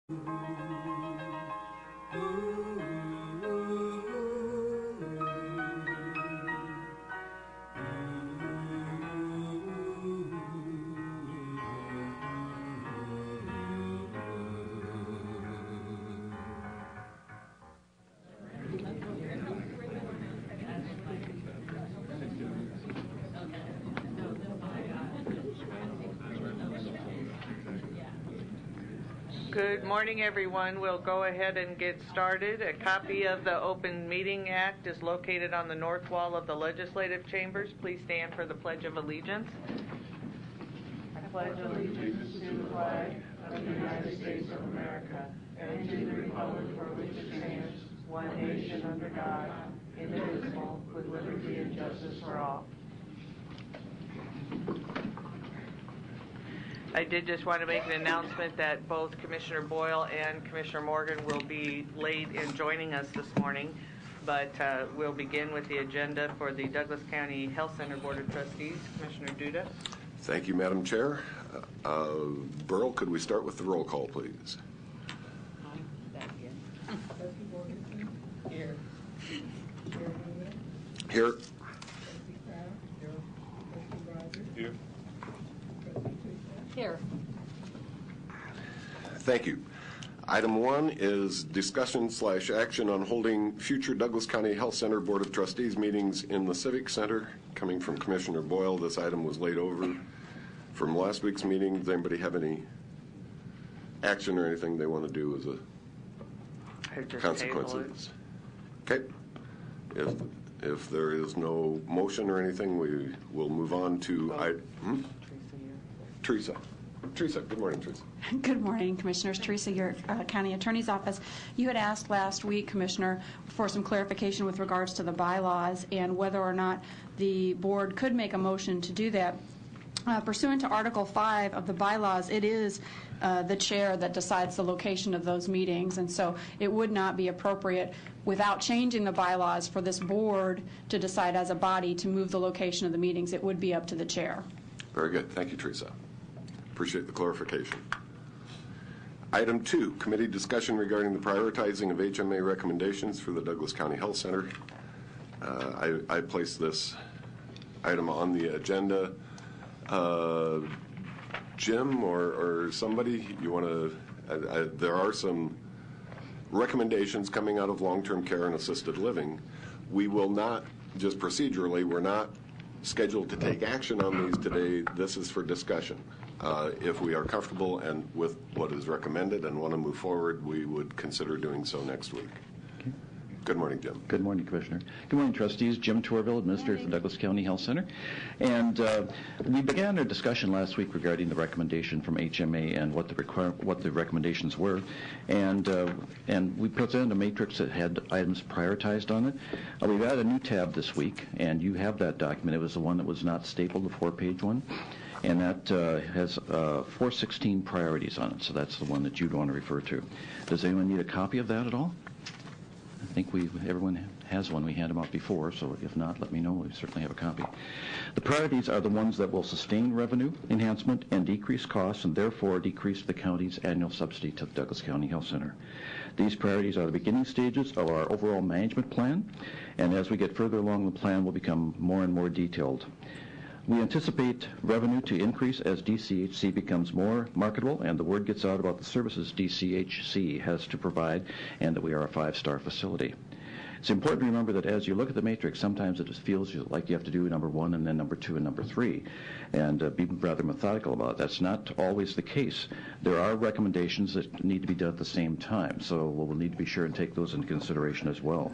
Good morning, everyone. We'll go ahead and get started. A copy of the Open Meeting Act is located on the north wall of the legislative chambers. Please stand for the Pledge of Allegiance. I pledge allegiance to the flag of the United States of America and to the republic for which it stands, one nation under God, indivisible, with liberty and justice for all. I did just want to make an announcement that both Commissioner Boyle and Commissioner Morgan will be late in joining us this morning, but we'll begin with the agenda for the Douglas County Health Center Board of Trustees. Commissioner Duda. Thank you, Madam Chair. Burl, could we start with the roll call, please? Here. Here. Here. Here. Thank you. Item 1 is discussion/action on holding future Douglas County Health Center Board of Trustees meetings in the Civic Center. Coming from Commissioner Boyle, this item was laid over from last week's meeting. Does anybody have any action or anything they want to do as a consequences? Okay. If there is no motion or anything, we will move on to Teresa, good morning, Teresa. Good morning, Commissioners. Teresa, your County Attorney's Office. You had asked last week, Commissioner, for some clarification with regards to the bylaws and whether or not the board could make a motion to do that. Pursuant to Article 5 of the bylaws, it is the chair that decides the location of those meetings, and so it would not be appropriate without changing the bylaws for this board to decide as a body to move the location of the meetings. It would be up to the chair. Very good. Thank you, Teresa. Appreciate the clarification. Item 2, committee discussion regarding the prioritizing of HMA recommendations for the Douglas County Health Center. I placed this item on the agenda. Jim or somebody, you want to, there are some recommendations coming out of long-term care and assisted living. We will not, just procedurally, we're not scheduled to take action on these today. This is for discussion. If we are comfortable and with what is recommended and want to move forward, we would consider doing so next week. Okay. Good morning, Jim. Good morning, Commissioner. Good morning, trustees. Jim Torville, Administrator for the Douglas County Health Center. And we began our discussion last week regarding the recommendation from HMA and what the recommendations were. And we presented a matrix that had items prioritized on it. We've added a new tab this week, and you have that document. It was the one that was not stapled, the 4-page one. And that has 416 priorities on it, so that's the one that you'd want to refer to. Does anyone need a copy of that at all? I think everyone has one. We had them out before, so if not, let me know. We certainly have a copy. The priorities are the ones that will sustain revenue enhancement and decrease costs, and therefore decrease the county's annual subsidy to the Douglas County Health Center. These priorities are the beginning stages of our overall management plan, and as we get further along the plan, will become more and more detailed. We anticipate revenue to increase as DCHC becomes more marketable and the word gets out about the services DCHC has to provide and that we are a 5-star facility. It's important to remember that as you look at the matrix, sometimes it just feels like you have to do number 1 and then number 2 and number 3, and be rather methodical about it. That's not always the case. There are recommendations that need to be done at the same time, so we'll need to be sure and take those into consideration as well.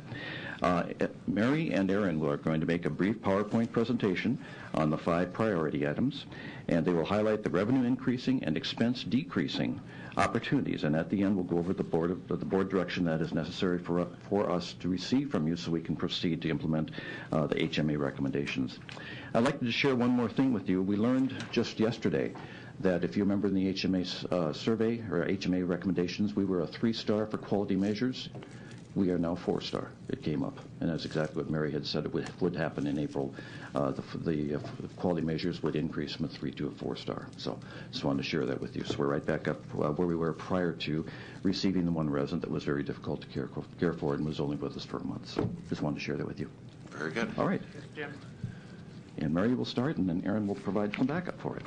Mary and Aaron are going to make a brief PowerPoint presentation on the 5 priority items, and they will highlight the revenue increasing and expense decreasing opportunities, and at the end we'll go over the board direction that is necessary for us to receive from you so we can proceed to implement the HMA recommendations. I'd like to share one more thing with you. We learned just yesterday that if you remember in the HMA survey or HMA recommendations, we were a 3-star for quality measures. We are now 4-star. It came up, and that's exactly what Mary had said it would happen in April. The quality measures would increase from a 3 to a 4-star. So just wanted to share that with you. So we're right back up where we were prior to receiving the one resident that was very difficult to care for and was only with us for a month. So just wanted to share that with you. Very good. All right. Yes, Jim. And Mary will start, and then Aaron will provide some backup for it.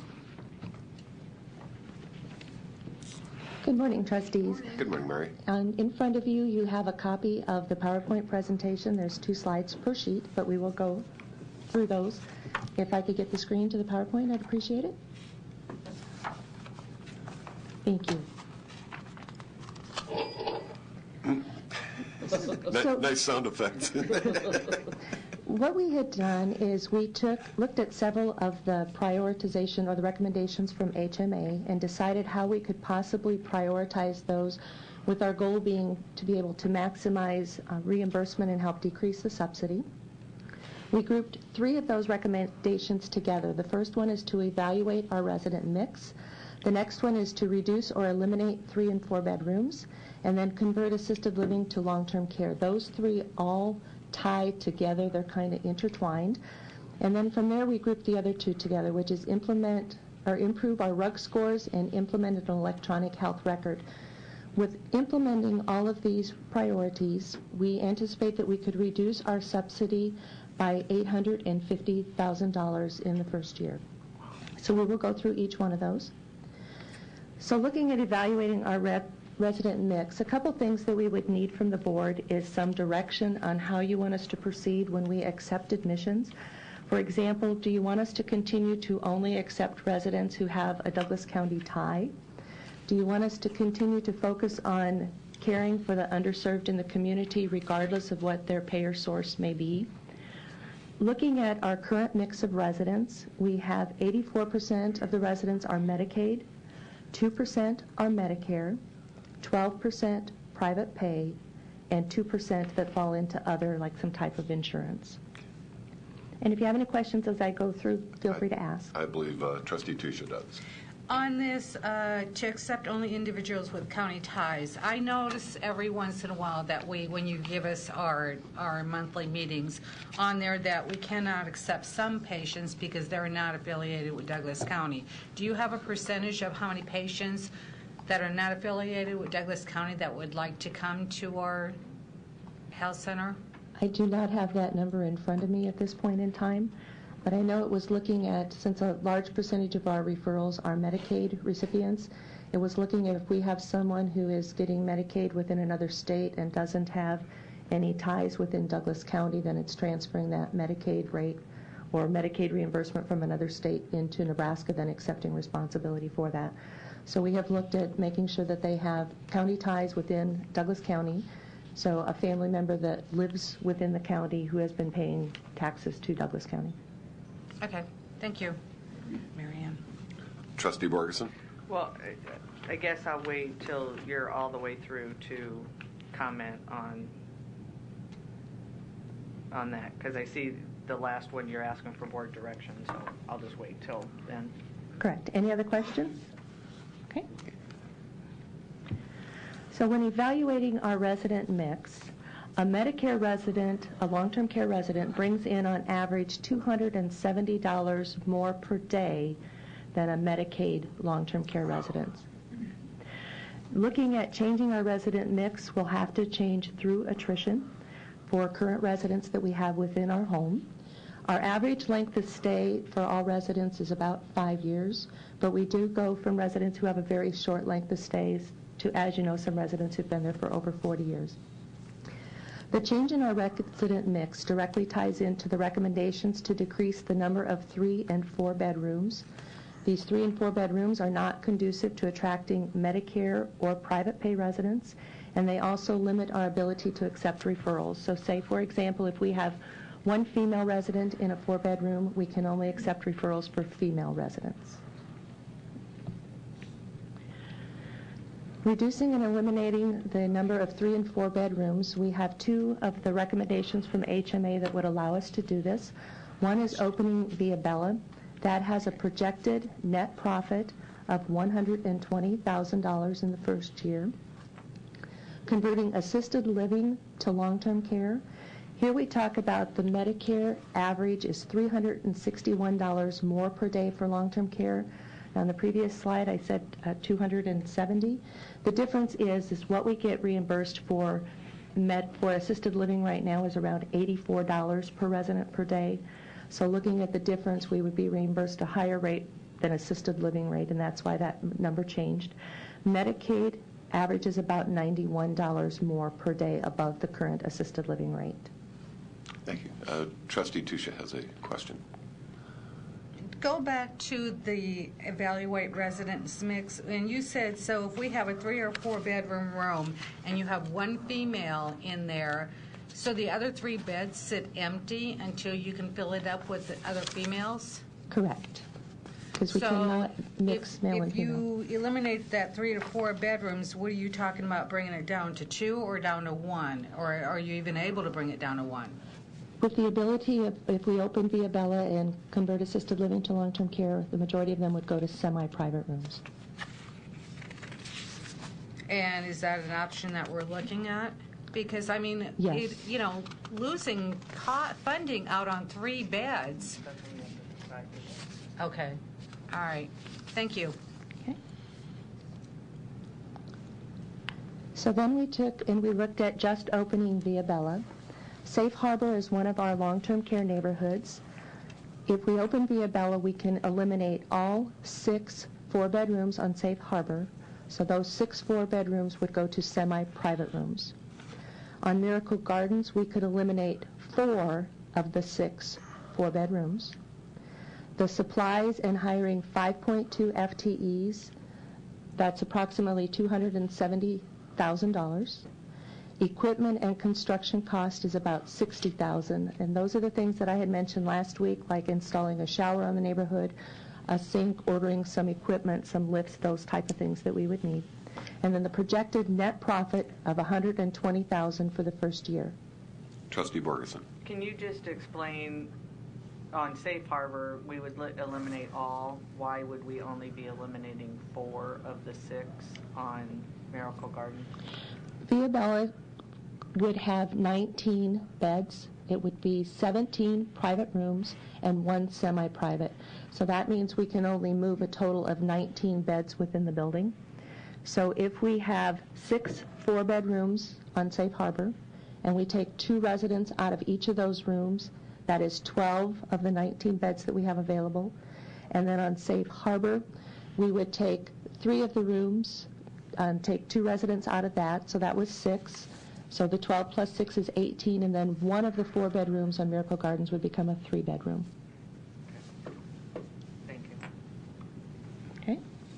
Good morning, trustees. Good morning, Mary. In front of you, you have a copy of the PowerPoint presentation. There's 2 slides per sheet, but we will go through those. If I could get the screen to the PowerPoint, I'd appreciate it. Thank you. Nice sound effects. What we had done is we looked at several of the prioritization or the recommendations from HMA and decided how we could possibly prioritize those, with our goal being to be able to maximize reimbursement and help decrease the subsidy. We grouped 3 of those recommendations together. The first one is to evaluate our resident mix. The next one is to reduce or eliminate 3 and 4 bedrooms, and then convert assisted living to long-term care. Those 3 all tie together. They're kind of intertwined. And then from there we group the other 2 together, which is implement or improve our RUG scores and implement an electronic health record. With implementing all of these priorities, we anticipate that we could reduce our subsidy by $850,000 in the first year. So we will go through each one of those. So looking at evaluating our resident mix, a couple things that we would need from the board is some direction on how you want us to proceed when we accept admissions. For example, do you want us to continue to only accept residents who have a Douglas County tie? Do you want us to continue to focus on caring for the underserved in the community regardless of what their payer source may be? Looking at our current mix of residents, we have 84% of the residents are Medicaid, 2% are Medicare, 12% private pay, and 2% that fall into other, like some type of insurance. And if you have any questions as I go through, feel free to ask. I believe Trustee Tusha does. On this, to accept only individuals with county ties, I notice every once in a while that when you give us our monthly meetings, on there that we cannot accept some patients because they're not affiliated with Douglas County. Do you have a percentage of how many patients that are not affiliated with Douglas County that would like to come to our health center? I do not have that number in front of me at this point in time, but I know it was looking at, since a large percentage of our referrals are Medicaid recipients, it was looking at if we have someone who is getting Medicaid within another state and doesn't have any ties within Douglas County, then it's transferring that Medicaid rate or Medicaid reimbursement from another state into Nebraska, then accepting responsibility for that. So we have looked at making sure that they have county ties within Douglas County, so a family member that lives within the county who has been paying taxes to Douglas County. Okay, thank you. Mary Ann. Trustee Borgeson? Well, I guess I'll wait till you're all the way through to comment on that, because I see the last one you're asking for board direction, so I'll just wait till then. Correct. Any other questions? Okay. So when evaluating our resident mix, a Medicare resident, a long-term care resident, brings in on average $270 more per day than a Medicaid long-term care resident. Looking at changing our resident mix, we'll have to change through attrition for current residents that we have within our home. Our average length of stay for all residents is about 5 years, but we do go from residents who have a very short length of stays to, as you know, some residents who've been there for over 40 years. The change in our resident mix directly ties into the recommendations to decrease the number of 3 and 4 bedrooms. These 3 and 4 bedrooms are not conducive to attracting Medicare or private pay residents, and they also limit our ability to accept referrals. So say, for example, if we have one female resident in a 4-bedroom, we can only accept referrals for female residents. Reducing and eliminating the number of 3 and 4 bedrooms, we have 2 of the recommendations from HMA that would allow us to do this. One is opening Via Bella. That has a projected net profit of $120,000 in the first year. converting assisted living to long-term care. Here we talk about the Medicare average is $361 more per day for long-term care. On the previous slide, I said 270. The difference is what we get reimbursed for assisted living right now is around $84 per resident per day. So looking at the difference, we would be reimbursed a higher rate than assisted living rate, and that's why that number changed. Medicaid averages about $91 more per day above the current assisted living rate. Thank you. Trustee Tusha has a question. Go back to the evaluate residence mix, and you said, so if we have a 3 or 4 bedroom room and you have one female in there, so the other 3 beds sit empty until you can fill it up with the other females? Correct. Because we cannot mix male and female. If you eliminate that 3 to 4 bedrooms, what are you talking about, bringing it down to 2 or down to 1? Or are you even able to bring it down to 1? With the ability, if we open Via Bella and convert assisted living to long-term care, the majority of them would go to semi-private rooms. And is that an option that we're looking at? Because, I mean, yes. Losing funding out on 3 beds. Okay. All right. Thank you. Okay. So then we took and we looked at just opening Via Bella. Safe Harbor is one of our long-term care neighborhoods. If we open Via Bella, we can eliminate all 6 4-bedrooms on Safe Harbor. So those 6 4-bedrooms would go to semi-private rooms. On Miracle Gardens, we could eliminate 4 of the 6 4-bedrooms. The supplies and hiring 5.2 FTEs, that's approximately $270,000. Equipment and construction cost is about $60,000, and those are the things that I had mentioned last week, like installing a shower on the neighborhood, a sink, ordering some equipment, some lifts, those type of things that we would need. And then the projected net profit of $120,000 for the first year. Trustee Borgeson. Can you just explain, on Safe Harbor, we would eliminate all. Why would we only be eliminating 4 of the 6 on Miracle Garden? Via Bella would have 19 beds. It would be 17 private rooms and 1 semi-private. So that means we can only move a total of 19 beds within the building. So if we have 6 4-bedrooms on Safe Harbor, and we take 2 residents out of each of those rooms, that is 12 of the 19 beds that we have available. And then on Safe Harbor, we would take 3 of the rooms, take 2 residents out of that, so that was 6. So the 12 plus 6 is 18, and then 1 of the 4 bedrooms on Miracle Gardens would become a 3-bedroom. Thank you. Okay.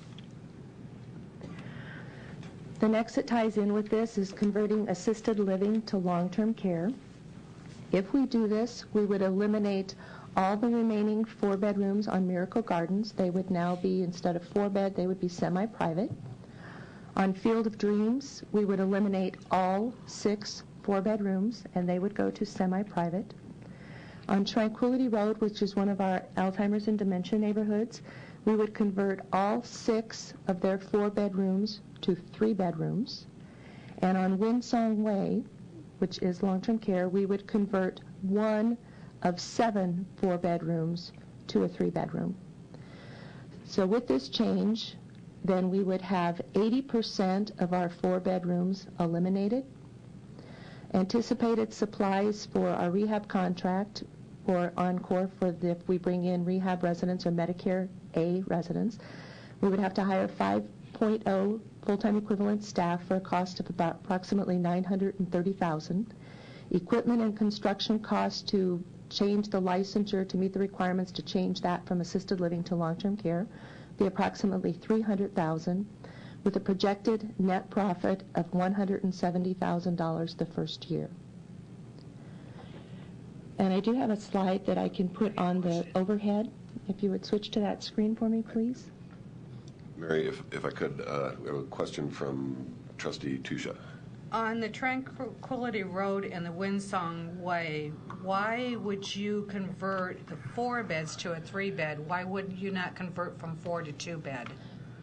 The next that ties in with this is converting assisted living to long-term care. If we do this, we would eliminate all the remaining 4 bedrooms on Miracle Gardens. They would now be, instead of 4-bed, they would be semi-private. On Field of Dreams, we would eliminate all 6 4-bedrooms, and they would go to semi-private. On Tranquility Road, which is one of our Alzheimer's and dementia neighborhoods, we would convert all 6 of their 4 bedrooms to 3 bedrooms. And on Windsong Way, which is long-term care, we would convert 1 of 7 4-bedrooms to a 3-bedroom. So with this change, then we would have 80% of our 4 bedrooms eliminated. Anticipated supplies for our rehab contract or Encore if we bring in rehab residents or Medicare A residents, we would have to hire 5.0 full-time equivalent staff for a cost of about approximately $930,000. Equipment and construction costs to change the licensure to meet the requirements to change that from assisted living to long-term care be approximately $300,000, with a projected net profit of $170,000 the first year. And I do have a slide that I can put on the overhead. If you would switch to that screen for me, please. Mary, if I could, we have a question from Trustee Tusha. On the Tranquility Road and the Windsong Way, why would you convert the 4 beds to a 3-bed? Why would you not convert from 4 to 2-bed?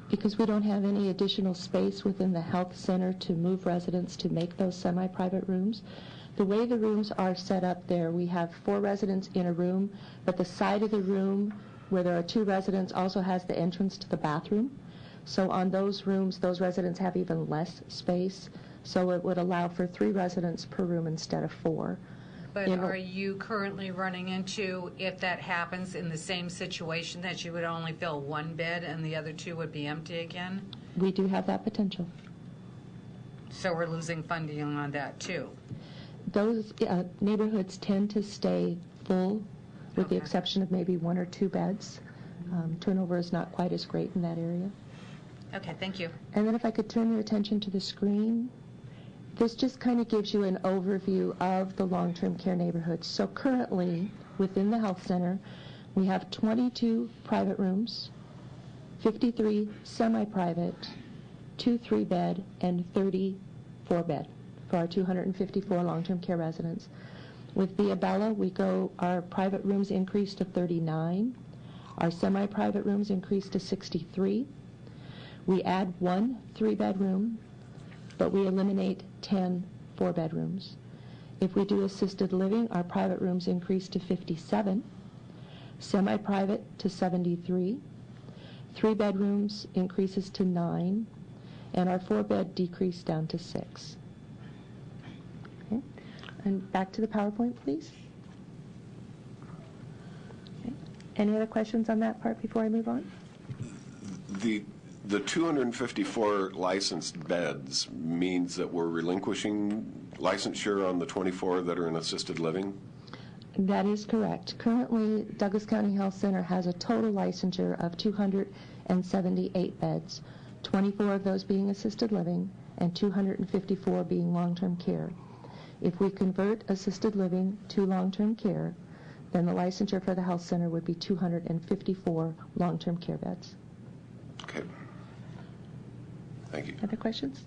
Because we don't have any additional space within the health center to move residents to make those semi-private rooms. The way the rooms are set up there, we have 4 residents in a room, but the side of the room where there are 2 residents also has the entrance to the bathroom. So on those rooms, those residents have even less space, so it would allow for 3 residents per room instead of 4. But are you currently running into, if that happens, in the same situation that you would only fill 1 bed and the other 2 would be empty again? We do have that potential. So we're losing funding on that too. Those neighborhoods tend to stay full, with the Okay. exception of maybe 1 or 2 beds. Turnover is not quite as great in that area. Okay, thank you. And then if I could turn your attention to the screen, this just kind of gives you an overview of the long-term care neighborhoods. So currently, within the health center, we have 22 private rooms, 53 semi-private, 2 3-bed, and 30 4-bed for our 254 long-term care residents. With Via Bella, our private rooms increased to 39, our semi-private rooms increased to 63. We add 1 3-bedroom, but we eliminate 10 4-bedrooms. If we do assisted living, our private rooms increase to 57, semi-private to 73, 3-bedrooms increases to 9, and our 4-bed decreased down to 6. Okay. And back to the PowerPoint, please. Okay. Any other questions on that part before I move on? The 254 licensed beds means that we're relinquishing licensure on the 24 that are in assisted living? That is correct. Currently, Douglas County Health Center has a total licensure of 278 beds, 24 of those being assisted living and 254 being long-term care. If we convert assisted living to long-term care, then the licensure for the health center would be 254 long-term care beds. Okay. Thank you. Other questions?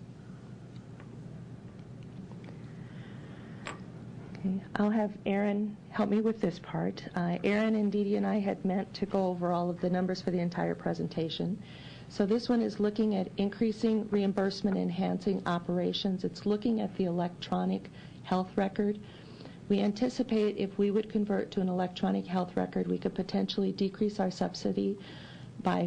Okay, I'll have Aaron help me with this part. Aaron and Dee Dee and I had meant to go over all of the numbers for the entire presentation. So this one is looking at increasing reimbursement, enhancing operations. It's looking at the electronic health record. We anticipate if we would convert to an electronic health record, we could potentially decrease our subsidy by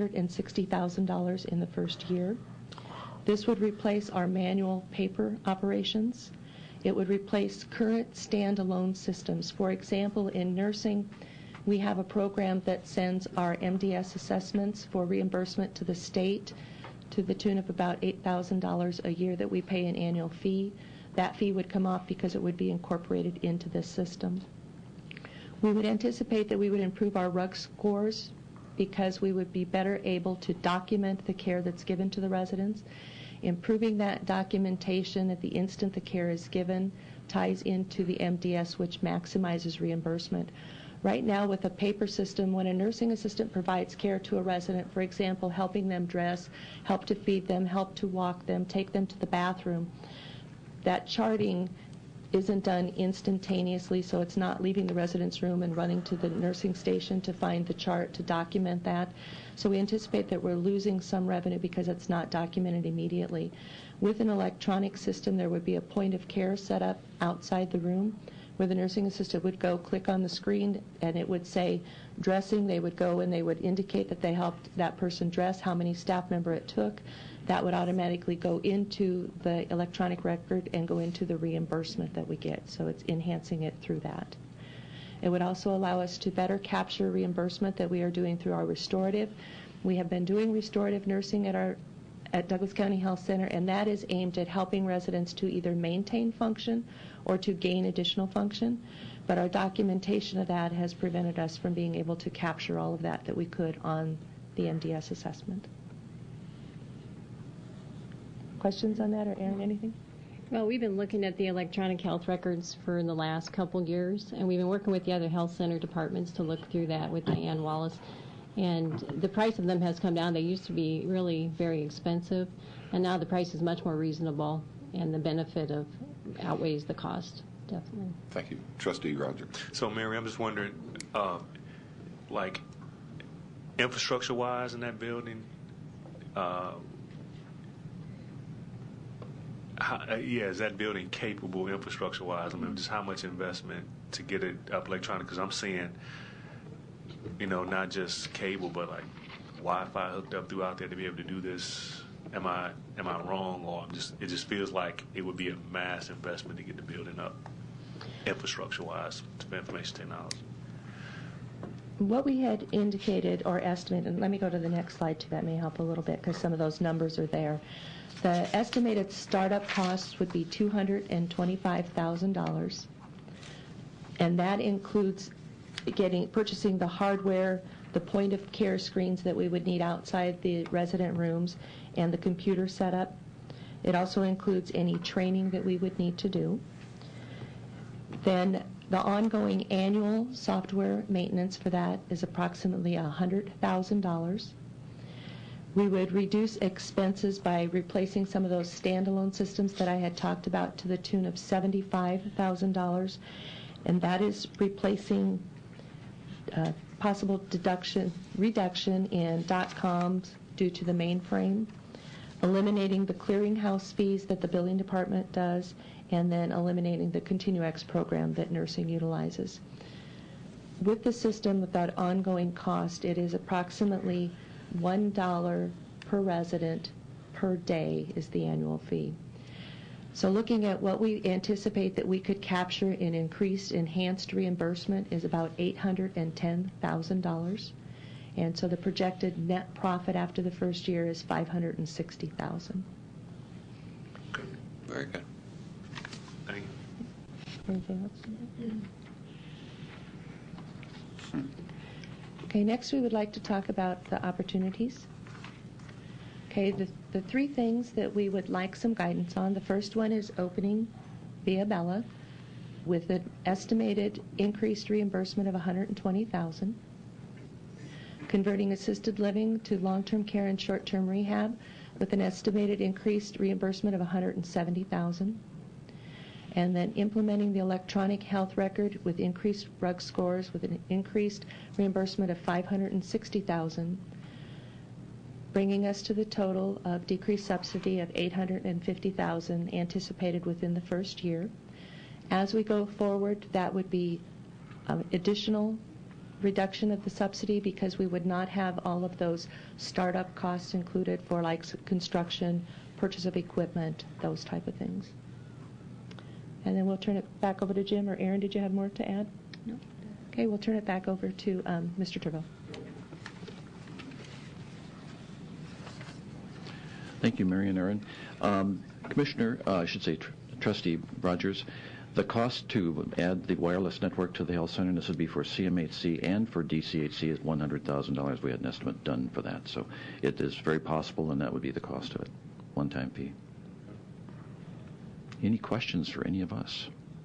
$560,000 in the first year. This would replace our manual paper operations. It would replace current standalone systems. For example, in nursing, we have a program that sends our MDS assessments for reimbursement to the state to the tune of about $8,000 a year that we pay an annual fee. That fee would come off because it would be incorporated into this system. We would anticipate that we would improve our RUG scores because we would be better able to document the care that's given to the residents. Improving that documentation at the instant the care is given ties into the MDS, which maximizes reimbursement. Right now, with a paper system, when a nursing assistant provides care to a resident, for example, helping them dress, help to feed them, help to walk them, take them to the bathroom, that charting isn't done instantaneously, so it's not leaving the resident's room and running to the nursing station to find the chart to document that. So we anticipate that we're losing some revenue because it's not documented immediately. With an electronic system, there would be a point of care set up outside the room where the nursing assistant would go click on the screen and it would say dressing. They would go and they would indicate that they helped that person dress, how many staff member it took. That would automatically go into the electronic record and go into the reimbursement that we get. So it's enhancing it through that. It would also allow us to better capture reimbursement that we are doing through our restorative. We have been doing restorative nursing at Douglas County Health Center, and that is aimed at helping residents to either maintain function or to gain additional function. But our documentation of that has prevented us from being able to capture all of that we could on the MDS assessment. Questions on that, or Aaron, anything? Well, we've been looking at the electronic health records for the last couple years, and we've been working with the other health center departments to look through that with Diane Wallace. And the price of them has come down. They used to be really very expensive, and now the price is much more reasonable, and the benefit outweighs the cost, definitely. Thank you. Trustee Roger. So, Mary, I'm just wondering, like, infrastructure-wise in that building, Is that building capable infrastructure-wise? I mean, just how much investment to get it up electronic? Because I'm seeing, not just cable, but like Wi-Fi hooked up throughout there to be able to do this. Am I wrong, or it just feels like it would be a mass investment to get the building up, infrastructure-wise, for information technology. What we had indicated or estimated, and let me go to the next slide too, that may help a little bit because some of those numbers are there. The estimated startup costs would be $225,000, and that includes purchasing the hardware, the point-of-care screens that we would need outside the resident rooms, and the computer setup. It also includes any training that we would need to do. Then the ongoing annual software maintenance for that is approximately $100,000. We would reduce expenses by replacing some of those standalone systems that I had talked about to the tune of $75,000, and that is replacing possible reduction in .coms due to the mainframe, eliminating the clearinghouse fees that the billing department does, and then eliminating the Continuex program that nursing utilizes. With the system, with that ongoing cost, it is approximately $1 per resident per day is the annual fee. So looking at what we anticipate that we could capture in increased enhanced reimbursement is about $810,000. And so the projected net profit after the first year is $560,000. Very good. Thank you. Anything else? Okay, next we would like to talk about the opportunities. Okay, the three things that we would like some guidance on. The first one is opening Via Bella with an estimated increased reimbursement of $120,000. Converting assisted living to long-term care and short-term rehab with an estimated increased reimbursement of $170,000. And then implementing the electronic health record with increased RUG scores with an increased reimbursement of $560,000, bringing us to the total of decreased subsidy of $850,000 anticipated within the first year. As we go forward, that would be additional reduction of the subsidy because we would not have all of those startup costs included for like construction, purchase of equipment, those type of things. And then we'll turn it back over to Jim, or Aaron, did you have more to add? No. Okay, we'll turn it back over to Mr. Turbo. Thank you, Mary and Aaron. Commissioner, I should say Trustee Rogers, the cost to add the wireless network to the health center, and this would be for CMHC and for DCHC, is $100,000. We had an estimate done for that. So it is very possible, and that would be the cost of it, one-time fee. Any questions for any of us?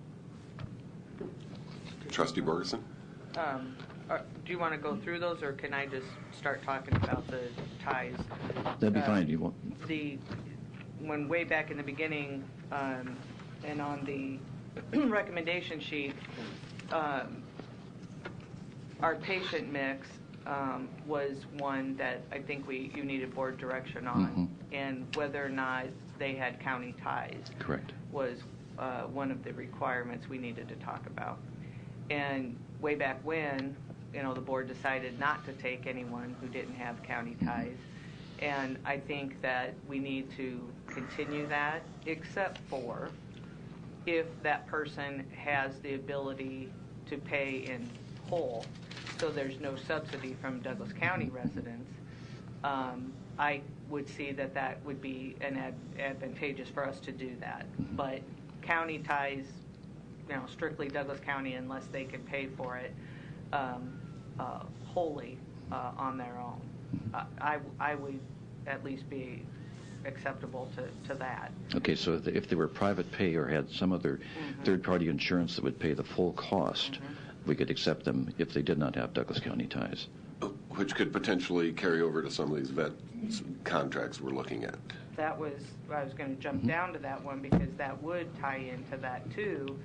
Trustee Borgeson? Do you want to go through those, or can I just start talking about the ties? That'd be fine. You want When way back in the beginning, and on the recommendation sheet, our patient mix was one that I think you needed board direction on, and whether or not they had county ties. Correct. Was one of the requirements we needed to talk about. And way back when, the board decided not to take anyone who didn't have county ties. And I think that we need to continue that, except for if that person has the ability to pay in whole, so there's no subsidy from Douglas County residents. I would see that would be advantageous for us to do that. But county ties, strictly Douglas County, unless they can pay for it wholly on their own. I would at least be acceptable to that. Okay, so if they were private pay or had some other third-party insurance that would pay the full cost, we could accept them if they did not have Douglas County ties. Which could potentially carry over to some of these vet contracts we're looking at. I was going to jump down to that one because that would tie into that too.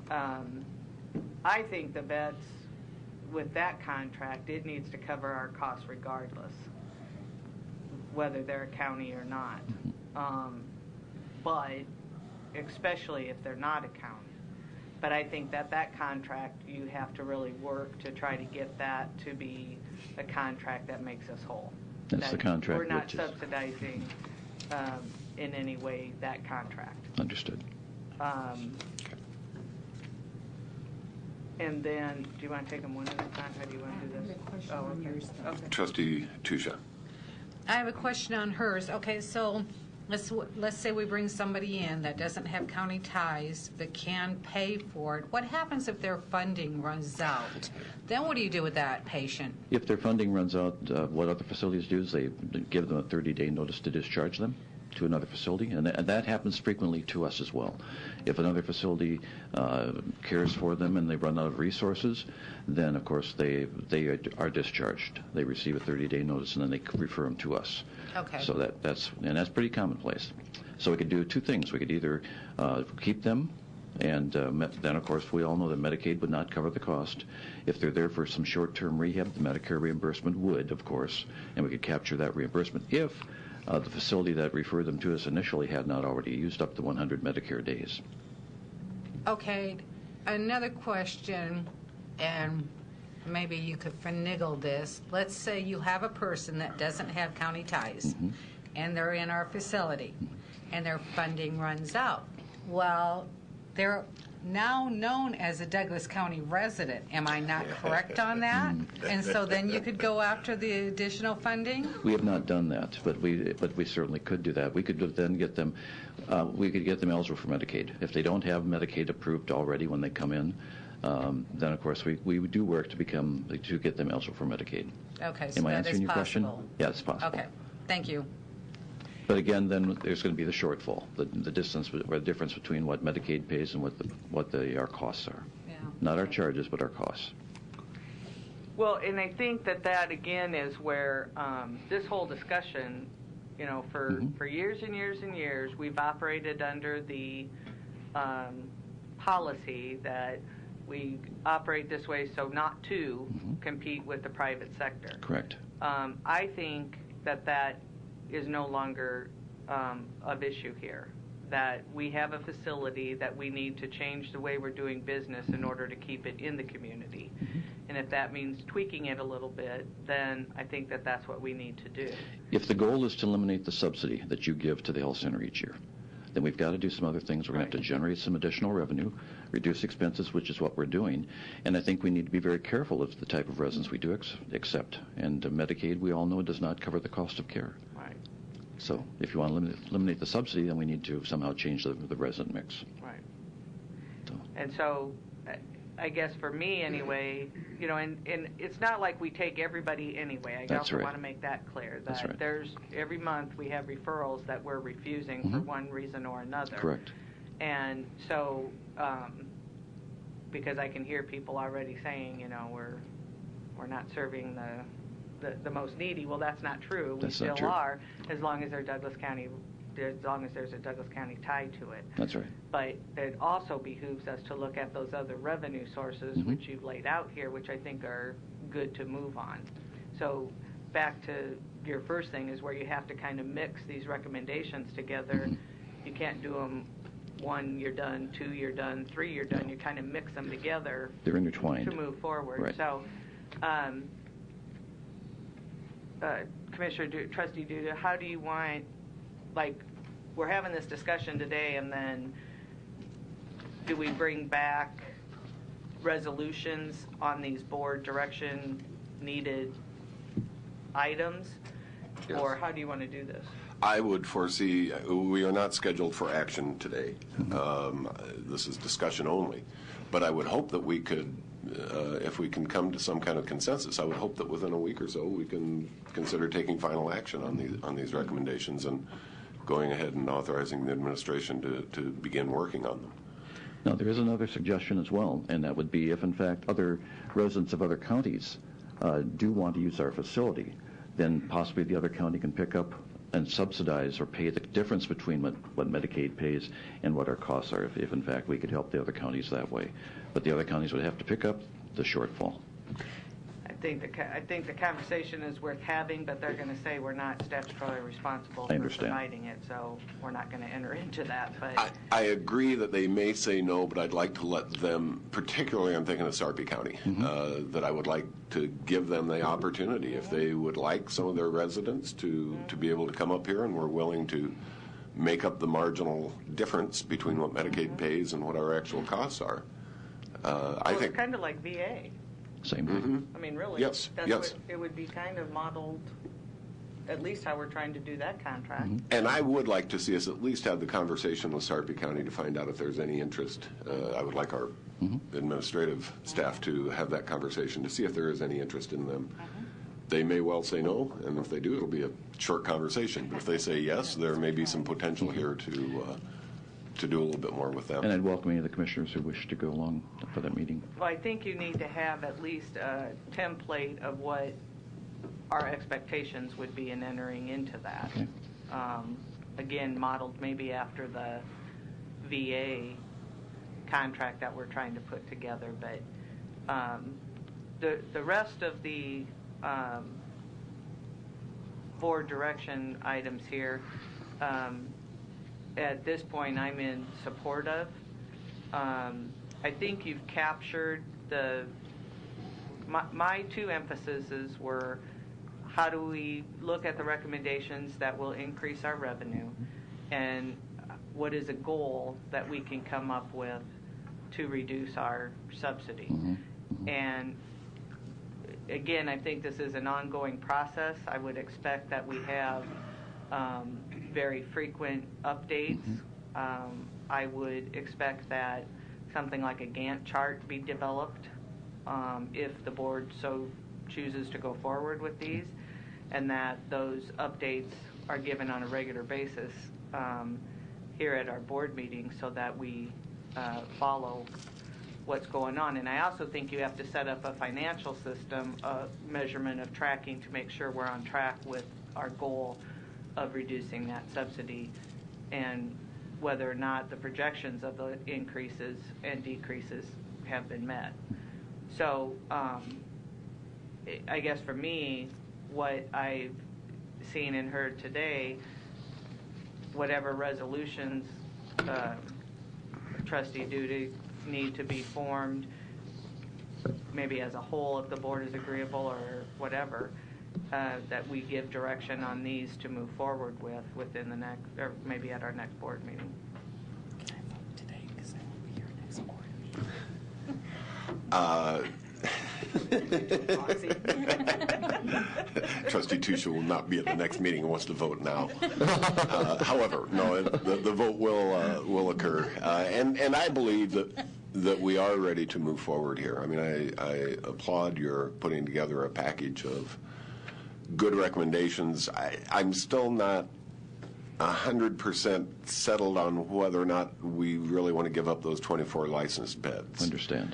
I think the vets, with that contract, it needs to cover our costs regardless. whether they're a county or not. But especially if they're not a county. But I think that contract, you have to really work to try to get that to be a contract that makes us whole. That's the contract. We're not which is subsidizing in any way that contract. understood. And then, do you want to take them one at a time? How do you want to do this? Okay. Trustee Tusha. I have a question on hers. Okay, so let's say we bring somebody in that doesn't have county ties, that can pay for it. What happens if their funding runs out? Then what do you do with that patient? If their funding runs out, what other facilities do is they give them a 30-day notice to discharge them to another facility, and that happens frequently to us as well. If another facility cares for them and they run out of resources, then of course they are discharged. They receive a 30-day notice and then they refer them to us. Okay. So that's pretty commonplace. So we could do two things. We could either keep them, and then of course we all know that Medicaid would not cover the cost. If they're there for some short-term rehab, the Medicare reimbursement would, of course, and we could capture that reimbursement if the facility that referred them to us initially had not already used up the 100 Medicare days. Okay, another question, and maybe you could finagle this. Let's say you have a person that doesn't have county ties, and they're in our facility, and their funding runs out. Well, they're now known as a Douglas County resident. Am I not correct on that? And so then you could go after the additional funding? We have not done that, but we certainly could do that. We could then get them, we could get them eligible for Medicaid. If they don't have Medicaid approved already when they come in, then of course we do work to get them eligible for Medicaid. Okay, so Am I that is answering your question? possible. Yeah, it's possible. Okay, thank you. But again, then there's going to be the shortfall, the distance or the difference between what Medicaid pays and what our costs are. Yeah. Not our charges, but our costs. Well, and I think that again is where this whole discussion, for years and years and years, we've operated under the policy that we operate this way so not to compete with the private sector. Correct. I think that is no longer of issue here, that we have a facility that we need to change the way we're doing business in order to keep it in the community. And if that means tweaking it a little bit, then I think that's what we need to do. If the goal is to eliminate the subsidy that you give to the health center each year, then we've got to do some other things. We're going to have to generate some additional revenue, reduce expenses, which is what we're doing. And I think we need to be very careful of the type of residents we do accept. And Medicaid, we all know, does not cover the cost of care. Right. So if you want to eliminate the subsidy, then we need to somehow change the resident mix. Right. So. And so I guess for me anyway, and it's not like we take everybody anyway. I also want to make that clear, that there's every month we have referrals that we're refusing for one reason or another. Correct. And so, because I can hear people already saying, we're not serving the most needy. Well, that's not true. We still are, as long as there's a Douglas County tie to it. That's right. But it also behooves us to look at those other revenue sources, which you've laid out here, which I think are good to move on. So back to your first thing is where you have to kind of mix these recommendations together. You can't do them 1, you're done, 2, you're done, 3, you're done. You kind of mix them together. They're intertwined. To move forward. Right. So, Commissioner, Trustee Duda, how do you want, we're having this discussion today, and then do we bring back resolutions on these board direction needed items? Yes. Or how do you want to do this? I would foresee, we are not scheduled for action today. This is discussion only. But I would hope that we could, if we can come to some kind of consensus, I would hope that within a week or so we can consider taking final action on these recommendations and going ahead and authorizing the administration to begin working on them. Now, there is another suggestion as well, and that would be if, in fact, other residents of other counties do want to use our facility, then possibly the other county can pick up and subsidize or pay the difference between what Medicaid pays and what our costs are, if in fact we could help the other counties that way. But the other counties would have to pick up the shortfall. I think the conversation is worth having, but they're going to say we're not statutorily responsible I for understand. providing it, so we're not going to enter into that. But I agree that they may say no, but I'd like to let them, particularly I'm thinking of Sarpy County, that I would like to give them the opportunity if they would like some of their residents to be able to come up here, and we're willing to make up the marginal difference between what Medicaid pays and what our actual costs are. I think it's kind of like VA. Same thing. I mean, really, Yes, that's yes. what it would be kind of modeled, at least how we're trying to do that contract. And I would like to see us at least have the conversation with Sarpy County to find out if there's any interest. I would like our administrative staff to have that conversation to see if there is any interest in them. They may well say no, and if they do, it'll be a short conversation. But if they say yes, there may be some potential here to do a little bit more with them. And I'd welcome any of the commissioners who wish to go along for that meeting. Well, I think you need to have at least a template of what our expectations would be in entering into that. Okay. Again, modeled maybe after the VA contract that we're trying to put together. But the rest of the board direction items here, at this point, I'm in support of. I think you've captured my two emphases were how do we look at the recommendations that will increase our revenue, and what is a goal that we can come up with to reduce our subsidy. And again, I think this is an ongoing process. I would expect that we have very frequent updates. I would expect that something like a Gantt chart be developed if the board so chooses to go forward with these, and that those updates are given on a regular basis here at our board meetings so that we follow what's going on. And I also think you have to set up a financial system, a measurement of tracking to make sure we're on track with our goal of reducing that subsidy and whether or not the projections of the increases and decreases have been met. So I guess for me, what I've seen and heard today, whatever resolutions trustee duty need to be formed, maybe as a whole if the board is agreeable or whatever, that we give direction on these to move forward with within the next, or maybe at our next board meeting. Can I vote today? Because I won't be here next board. Trustee Tusha will not be at the next meeting and wants to vote now. However, no, the vote will occur, and I believe that we are ready to move forward here. I mean, I applaud your putting together a package of good recommendations. I'm still not 100% settled on whether or not we really want to give up those 24 licensed beds. Understand.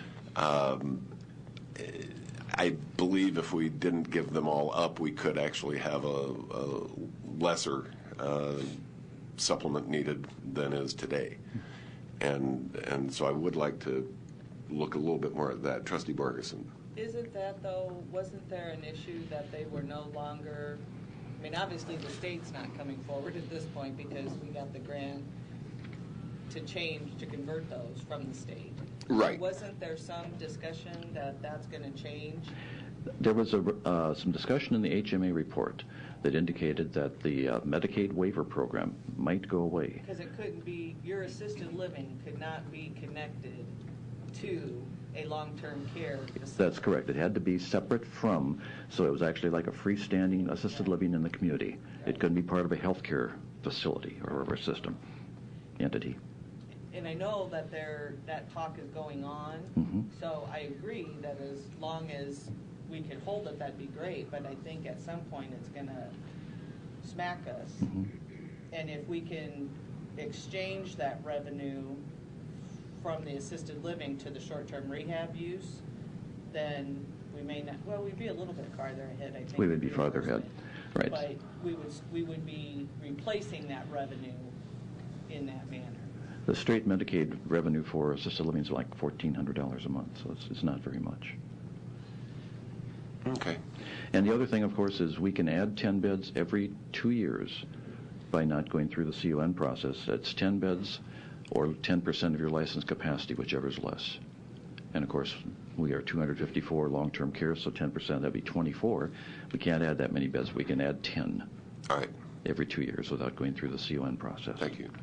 I believe if we didn't give them all up, we could actually have a lesser supplement needed than is today. And so I would like to look a little bit more at that. Trustee Borgeson. Isn't that, though, wasn't there an issue that they were no longer, I mean, obviously the state's not coming forward at this point because we got the grant to convert those from the state. Right. Wasn't there some discussion that that's going to change? There was some discussion in the HMA report that indicated that the Medicaid waiver program might go away. Because it couldn't be, your assisted living could not be connected to a long-term care facility. That's correct. It had to be separate from, so it was actually like a freestanding assisted living in the community. It couldn't be part of a healthcare facility or a system entity. And I know that that talk is going on, so I agree that as long as we could hold it, that'd be great, but I think at some point it's going to smack us. And if we can exchange that revenue from the assisted living to the short-term rehab use, then we may not, well, we'd be a little bit farther ahead, I think. We would be farther ahead, right. But we would be replacing that revenue in that manner. The straight Medicaid revenue for assisted living is like $1,400 a month, so it's not very much. Okay. And the other thing, of course, is we can add 10 beds every 2 years by not going through the CON process. That's 10 beds or 10% of your licensed capacity, whichever is less. And, of course, we are 254 long-term care, so 10%, that'd be 24. We can't add that many beds. We can add 10 All right. every 2 years without going through the CON process. Thank you.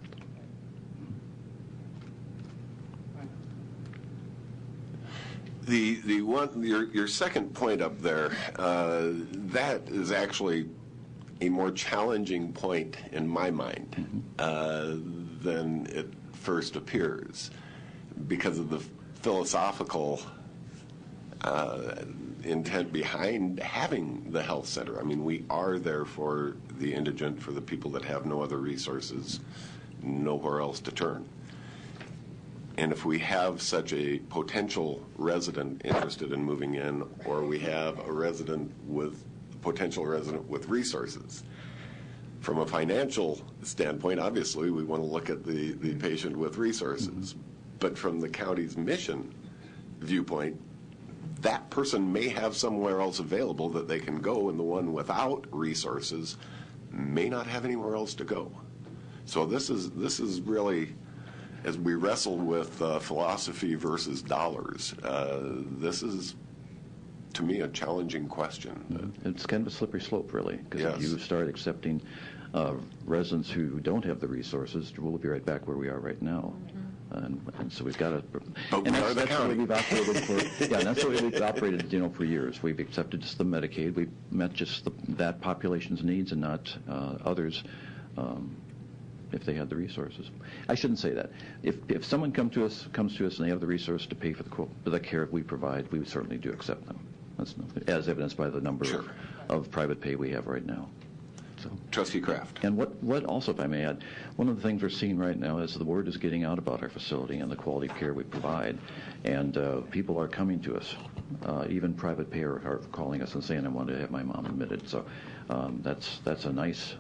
The one your second point up there, that is actually a more challenging point in my mind than it first appears, because of the philosophical intent behind having the health center. I mean, we are there for the indigent, for the people that have no other resources, nowhere else to turn. And if we have such a potential resident interested in moving in, or we have a potential resident with resources, from a financial standpoint, obviously we want to look at the patient with resources. But from the county's mission viewpoint, that person may have somewhere else available that they can go, and the one without resources may not have anywhere else to go. So this is really, as we wrestle with philosophy versus dollars, this is, to me, a challenging question. It's kind of a slippery slope, really, because Yes. if you start accepting residents who don't have the resources, we'll be right back where we are right now. And so we've got to. But and we are the that's the way county. we've operated for. Yeah, that's the way we've operated, for years. We've accepted just the Medicaid. We've met just that population's needs and not others. If they had the resources, I shouldn't say that. If someone comes to us and they have the resource to pay for the care we provide, we certainly do accept them. That's as evidenced by the number Sure. of private pay we have right now. So. Trustee Kraft. And what also, if I may add, one of the things we're seeing right now is the word is getting out about our facility and the quality of care we provide, and people are coming to us. Even private pay are calling us and saying, "I want to have my mom admitted." So that's a nice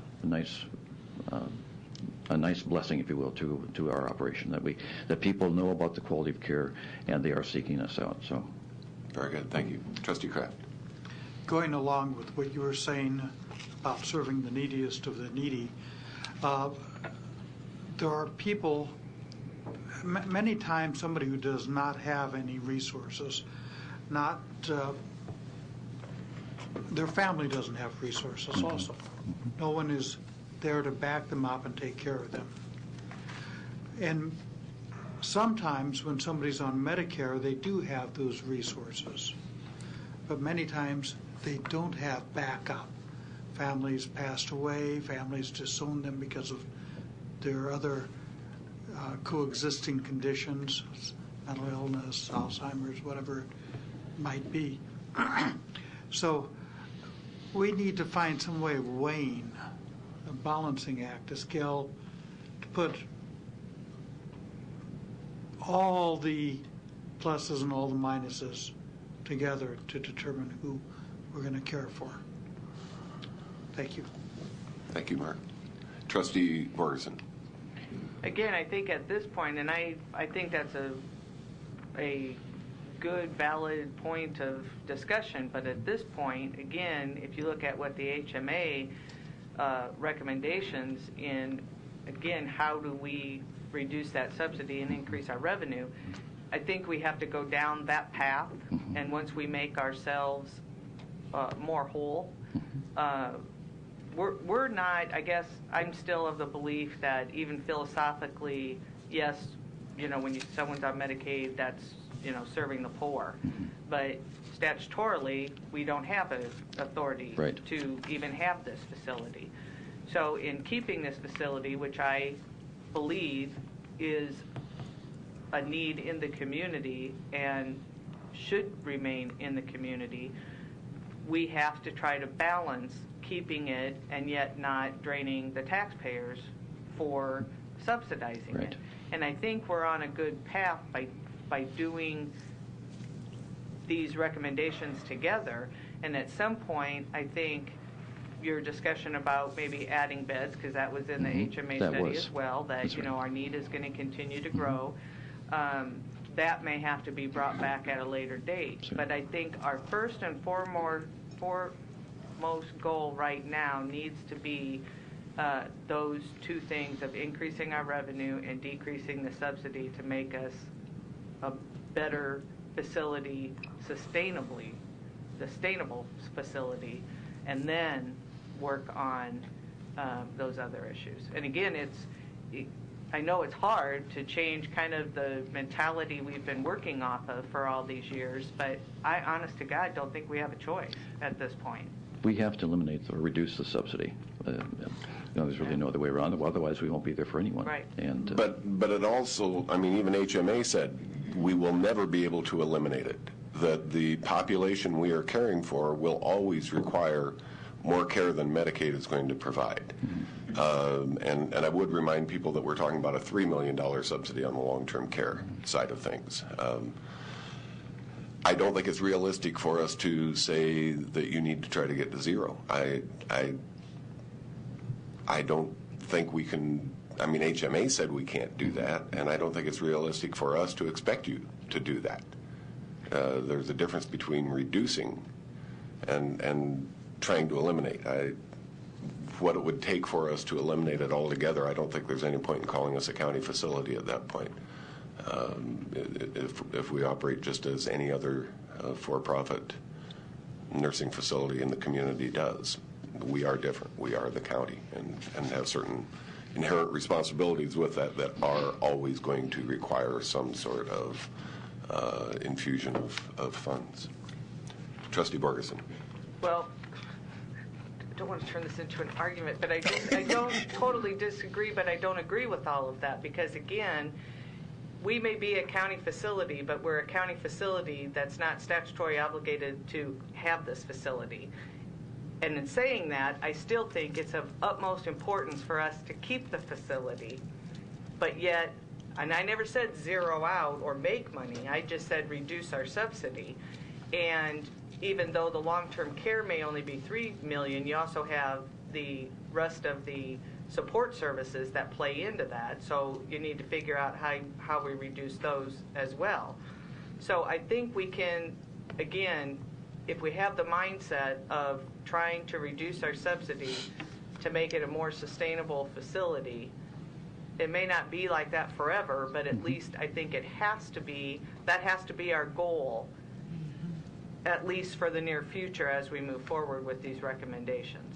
blessing, if you will, to our operation, that people know about the quality of care and they are seeking us out. So. Very good. Thank you. Trustee Kraft. Going along with what you were saying about serving the neediest of the needy, there are people, many times somebody who does not have any resources, their family doesn't have resources also. No one is there to back them up and take care of them. And sometimes when somebody's on Medicare, they do have those resources. But many times they don't have backup. Families passed away, families disowned them because of their other coexisting conditions, mental illness, Alzheimer's, whatever it might be. So we need to find some way of weighing, a balancing act, a scale to put all the pluses and all the minuses together to determine who we're going to care for. Thank you. Thank you, Mark. Trustee Borgeson. Again, I think at this point, and I think that's a good, valid point of discussion, but at this point, again, if you look at what the HMA recommendations in, again, how do we reduce that subsidy and increase our revenue, I think we have to go down that path, and once we make ourselves more whole, we're not, I guess, I'm still of the belief that even philosophically, yes, when someone's on Medicaid, that's, serving the poor. But statutorily, we don't have an authority Right. to even have this facility. So in keeping this facility, which I believe is a need in the community and should remain in the community, we have to try to balance keeping it and yet not draining the taxpayers for subsidizing Right. it. And I think we're on a good path by doing these recommendations together. And at some point, I think your discussion about maybe adding beds, because that was in the HMA That study was. as well, that That's right. our need is going to continue to grow. that may have to be brought back at a later date. Sure. But I think our first and foremost goal right now needs to be those two things of increasing our revenue and decreasing the subsidy to make us a better facility, sustainable facility, and then work on those other issues. And again, I know it's hard to change kind of the mentality we've been working off of for all these years, but I, honest to God, don't think we have a choice at this point. We have to eliminate or reduce the subsidy. There's really no other way around it. Otherwise, we won't be there for anyone. Right. And But it also, I mean, even HMA said we will never be able to eliminate it. That the population we are caring for will always require more care than Medicaid is going to provide. And I would remind people that we're talking about a $3 million subsidy on the long-term care side of things. I don't think it's realistic for us to say that you need to try to get to zero. I don't think we can. I mean, HMA said we can't do that, and I don't think it's realistic for us to expect you to do that. There's a difference between reducing and trying to eliminate. What it would take for us to eliminate it altogether, I don't think there's any point in calling us a county facility at that point. If we operate just as any other for-profit nursing facility in the community does. We are different. We are the county and have certain inherent responsibilities with that are always going to require some sort of infusion of funds. Trustee Borgeson. Well, I don't want to turn this into an argument, but I don't totally disagree, but I don't agree with all of that because, again, we may be a county facility, but we're a county facility that's not statutorily obligated to have this facility. And in saying that, I still think it's of utmost importance for us to keep the facility, but yet, and I never said zero out or make money, I just said reduce our subsidy. And even though the long-term care may only be $3 million, you also have the rest of the support services that play into that. So you need to figure out how we reduce those as well. So I think we can, again, if we have the mindset of trying to reduce our subsidy to make it a more sustainable facility, it may not be like that forever, but at least I think that has to be our goal, at least for the near future as we move forward with these recommendations.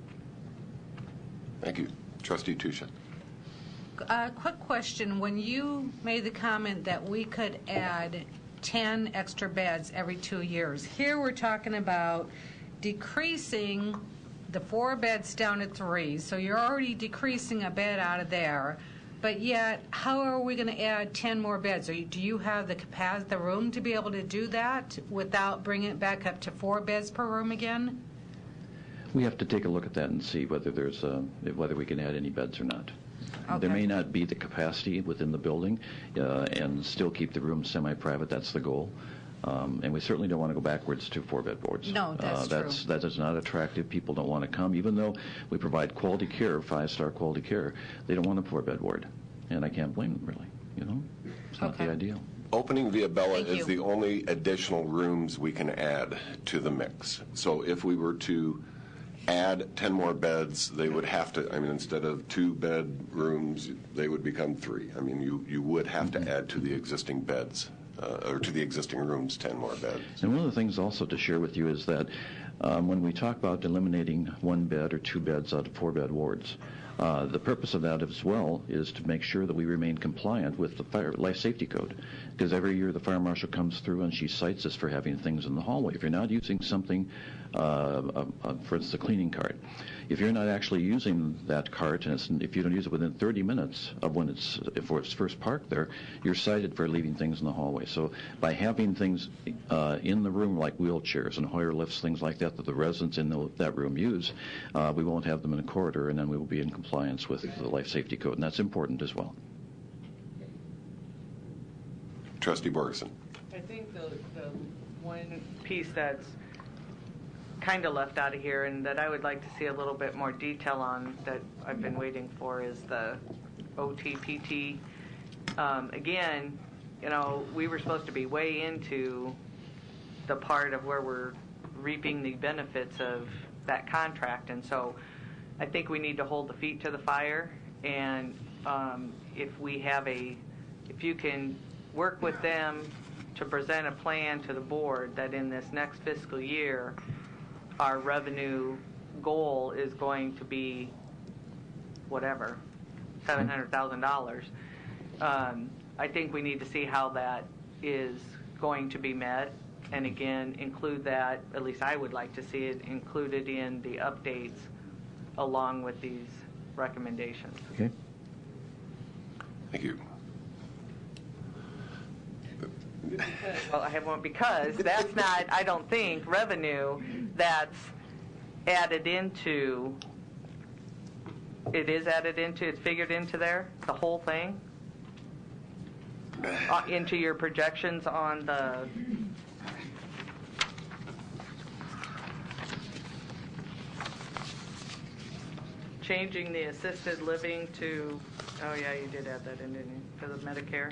Thank you. Trustee Tusha. Quick question. When you made the comment that we could add 10 extra beds every 2 years, here we're talking about decreasing the 4 beds down to 3, so you're already decreasing a bed out of there, but yet how are we going to add 10 more beds? Do you have the capacity, the room to be able to do that without bringing it back up to 4 beds per room again? we have to take a look at that and see whether whether we can add any beds or not. Okay. There may not be the capacity within the building and still keep the rooms semi-private. That's the goal. And we certainly don't want to go backwards to 4-bed wards. No, that's true. That is not attractive. People don't want to come. Even though we provide quality care, 5-star quality care, they don't want a 4-bed ward. And I can't blame them, really. You know, it's not the ideal. Opening Via Bella Thank is you. the only additional rooms we can add to the mix. So if we were to add 10 more beds, they would have to, I mean, instead of 2-bed rooms, they would become 3. I mean, you would have to add to the existing beds, or to the existing rooms, 10 more beds. And one of the things also to share with you is that when we talk about eliminating 1 bed or 2 beds out of 4-bed wards, the purpose of that as well is to make sure that we remain compliant with the fire life safety code. Because every year the fire marshal comes through and she cites us for having things in the hallway. If you're not using something, for instance, a cleaning cart, if you're not actually using that cart, and if you don't use it within 30 minutes of when it's first parked there, you're cited for leaving things in the hallway. So by having things in the room like wheelchairs and Hoyer lifts, things like that, that the residents in that room use, we won't have them in a corridor, and then we will be in compliance with the life safety code, and that's important as well. Trustee Borgeson. I think the one piece that's kind of left out of here and that I would like to see a little bit more detail on that I've been waiting for is the OTPT. Again, we were supposed to be way into the part of where we're reaping the benefits of that contract. And so I think we need to hold the feet to the fire. And if you can work with them to present a plan to the board that in this next fiscal year, our revenue goal is going to be whatever, $700,000. I think we need to see how that is going to be met, and again, include that, at least I would like to see it included in the updates along with these recommendations. Okay. Thank you. Well, I have one because that's not, I don't think, revenue that's added into, it's figured into there, the whole thing? Into your projections on the changing the assisted living to, oh yeah, you did add that in, didn't you, for the Medicare?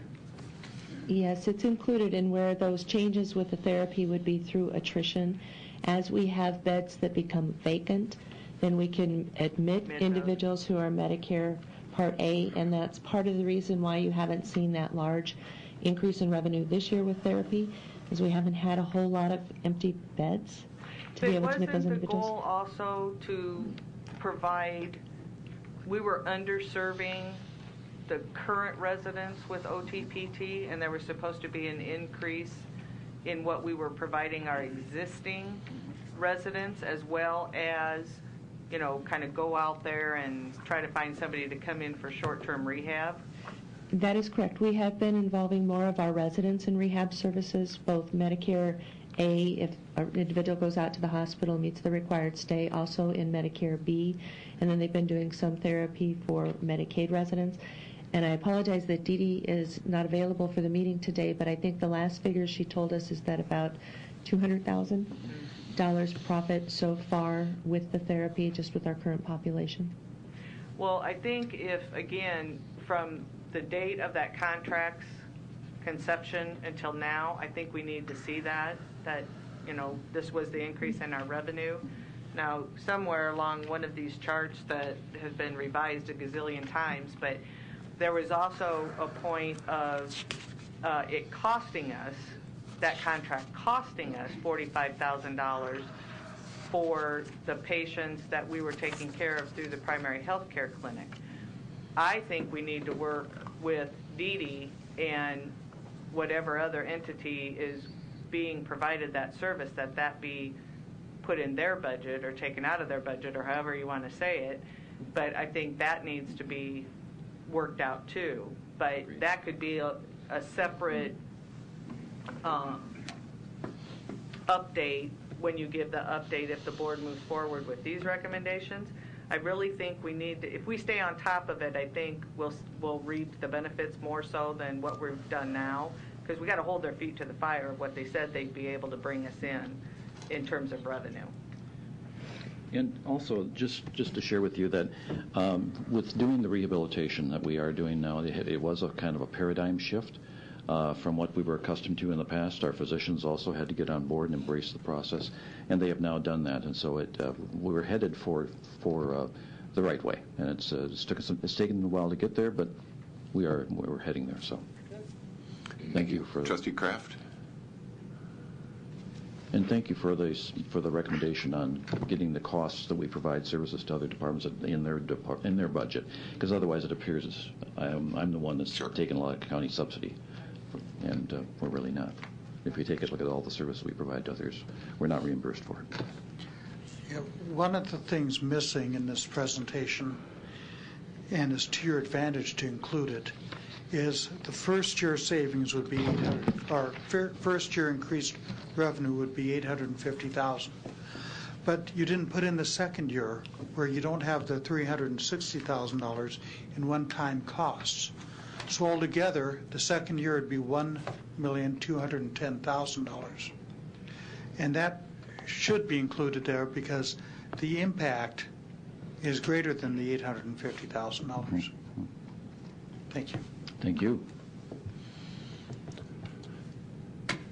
Yes, it's included in where those changes with the therapy would be through attrition. As we have beds that become vacant, then we can admit individuals who are Medicare Part A, and that's part of the reason why you haven't seen that large increase in revenue this year with therapy, is we haven't had a whole lot of empty beds to be able to admit those individuals. Wasn't the goal also to provide, we were underserving the current residents with OTPT, and there was supposed to be an increase in what we were providing our existing residents, as well as, kind of go out there and try to find somebody to come in for short-term rehab? That is correct. We have been involving more of our residents in rehab services, both Medicare A, if an individual goes out to the hospital, meets the required stay, also in Medicare B, and then they've been doing some therapy for Medicaid residents. And I apologize that Dee Dee is not available for the meeting today, but I think the last figure she told us is that about $200,000 profit so far with the therapy, just with our current population. Well, I think if, again, from the date of that contract's conception until now, I think we need to see that this was the increase in our revenue. Now, somewhere along one of these charts that has been revised a gazillion times, but there was also a point of it costing us, that contract costing us $45,000 for the patients that we were taking care of through the primary health care clinic. I think we need to work with Dee Dee and whatever other entity is being provided that service, that be put in their budget or taken out of their budget, or however you want to say it. But I think that needs to be worked out too. But that could be a separate update when you give the update if the board moves forward with these recommendations. I really think we need to, if we stay on top of it, I think we'll reap the benefits more so than what we've done now, because we got to hold their feet to the fire of what they said they'd be able to bring us in terms of revenue. And also, just to share with you that with doing the rehabilitation that we are doing now, it was a kind of a paradigm shift from what we were accustomed to in the past. Our physicians also had to get on board and embrace the process, and they have now done that. And so we were headed for the right way, and it's taken a while to get there, but we're heading there. So, thank you for Trustee Kraft. And thank you for the recommendation on getting the costs that we provide services to other departments in their budget, because otherwise it appears I'm the one that's taking a lot of county subsidy, and we're really not. If you take a look at all the services we provide to others, we're not reimbursed for it. Yeah, one of the things missing in this presentation, and it's to your advantage to include it, is the first year savings would be first year increased revenue would be $850,000. But you didn't put in the second year, where you don't have the $360,000 in one-time costs. So altogether, the second year would be $1,210,000. And that should be included there because the impact is greater than the $850,000. Thank you. Thank you.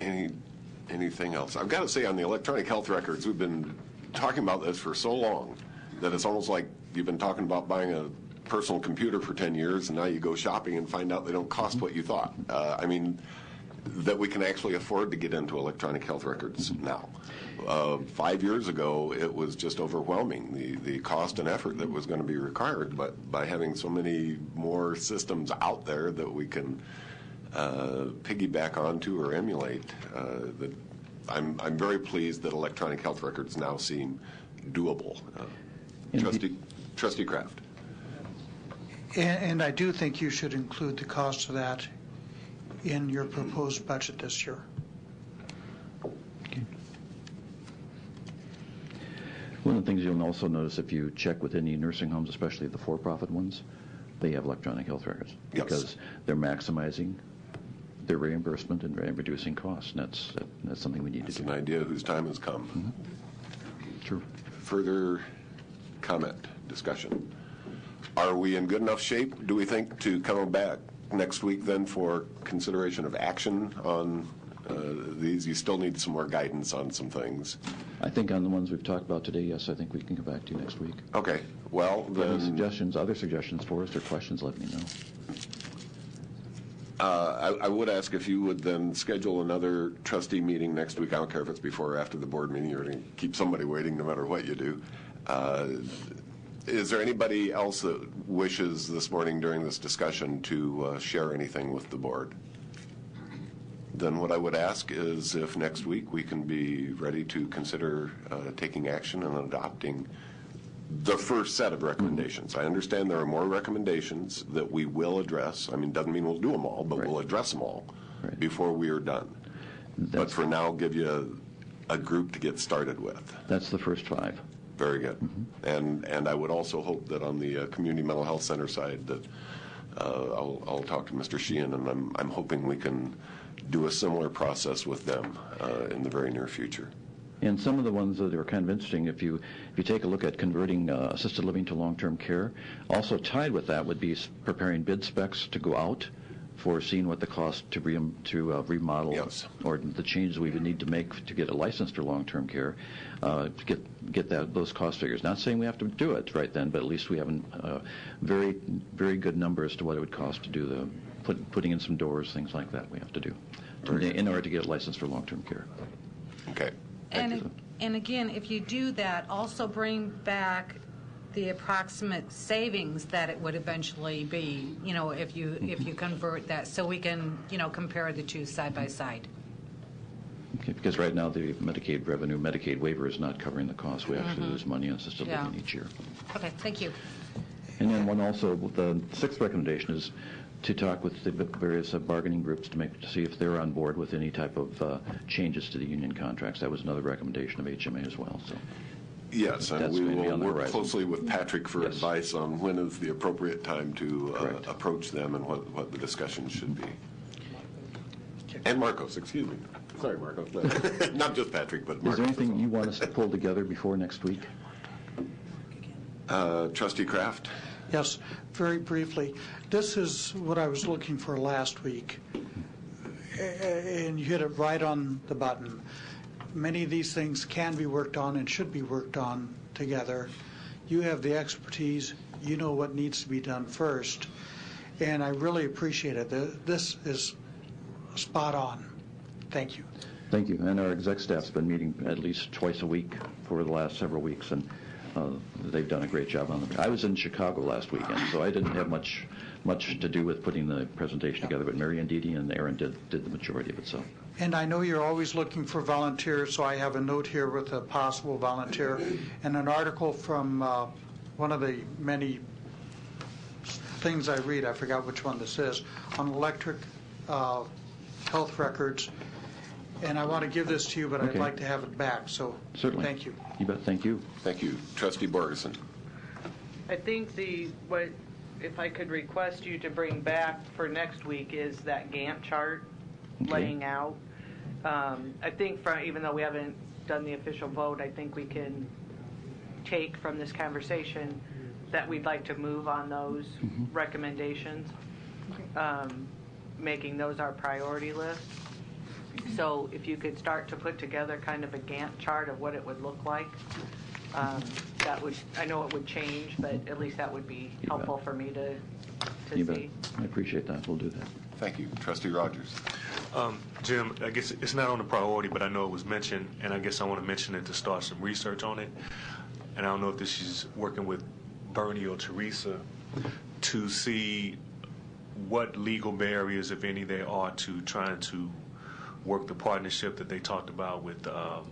Anything else? I've got to say, on the electronic health records, we've been talking about this for so long that it's almost like you've been talking about buying a personal computer for 10 years, and now you go shopping and find out they don't cost what you thought. I mean, that we can actually afford to get into electronic health records now. 5 years ago, it was just overwhelming, the cost and effort that was going to be required, but by having so many more systems out there that we can piggyback onto or emulate, I'm very pleased that electronic health records now seem doable. Trustee Kraft. And I do think you should include the cost of that in your proposed budget this year. Okay. One of the things you'll also notice if you check with any nursing homes, especially the for-profit ones, they have electronic health records because they're maximizing their reimbursement and reducing costs, and that's something we need to do. That's an idea whose time has come. Mm-hmm. True. Further comment, discussion? Are we in good enough shape, do we think, to come back next week then for consideration of action on these? You still need some more guidance on some things. I think on the ones we've talked about today, yes, I think we can come back to you next week. Okay. Well, then... Any suggestions, other suggestions for us or questions, let me know. I would ask if you would then schedule another trustee meeting next week. I don't care if it's before or after the board meeting. You're going to keep somebody waiting no matter what you do. Is there anybody else that wishes this morning during this discussion to share anything with the board? Then what I would ask is if next week we can be ready to consider taking action and adopting the first set of recommendations. I understand there are more recommendations that we will address. I mean, doesn't mean we'll do them all, but we'll address them all before we are done. But for now, give you a group to get started with. That's the first 5. Very good. Mm-hmm. And I would also hope that on the Community Mental Health Center side that I'll talk to Mr. Sheehan, and I'm hoping we can do a similar process with them in the very near future. And some of the ones that are kind of interesting, if you take a look at converting assisted living to long-term care, also tied with that would be preparing bid specs to go out for seeing what the cost to remodel or the changes we would need to make to get a license for long-term care, to get those cost figures. Not saying we have to do it right then, but at least we have a very, very good number as to what it would cost to do putting in some doors, things like that we have to do in order to get a license for long-term care. Okay. And again, if you do that, also bring back the approximate savings that it would eventually be, if you convert that, so we can, compare the two side by side. Okay, because right now the Medicaid waiver is not covering the cost. We actually lose money on assisted living each year. Okay, thank you. And then the 6th recommendation is to talk with the various bargaining groups to see if they're on board with any type of changes to the union contracts. That was another recommendation of HMA as well. So. Yes, and we will work closely with Patrick for advice on when is the appropriate time to approach them and what the discussion should be. And Marcos, excuse me. Sorry, Marcos. Not just Patrick, but Marcos. Is there anything you want us to pull together before next week? Trustee Kraft? Yes, very briefly. This is what I was looking for last week, and you hit it right on the button. Many of these things can be worked on and should be worked on together. You have the expertise. You know what needs to be done first, and I really appreciate it. This is spot on. Thank you. Thank you. And our exec staff's been meeting at least twice a week for the last several weeks, and they've done a great job on them. I was in Chicago last weekend, so I didn't have much to do with putting the presentation together, but Mary and Dee Dee and Aaron did the majority of it. So. And I know you're always looking for volunteers, so I have a note here with a possible volunteer and an article from one of the many things I read, I forgot which one this is, on electric health records. And I want to give this to you, but I'd like to have it back, so certainly. Thank you. You bet. Thank you. Thank you. Trustee Borgeson. I think if I could request you to bring back for next week is that Gantt chart laying out. I think even though we haven't done the official vote, I think we can take from this conversation that we'd like to move on those recommendations, making those our priority list. So if you could start to put together kind of a Gantt chart of what it would look like, that would, I know it would change, but at least that would be helpful for me to You bet. see. I appreciate that. We'll do that. Thank you. Trustee Rogers. Jim, I guess it's not on the priority, but I know it was mentioned, and I guess I want to mention it to start some research on it. And I don't know if this is working with Bernie or Teresa to see what legal barriers, if any, there are to trying to work the partnership that they talked about with,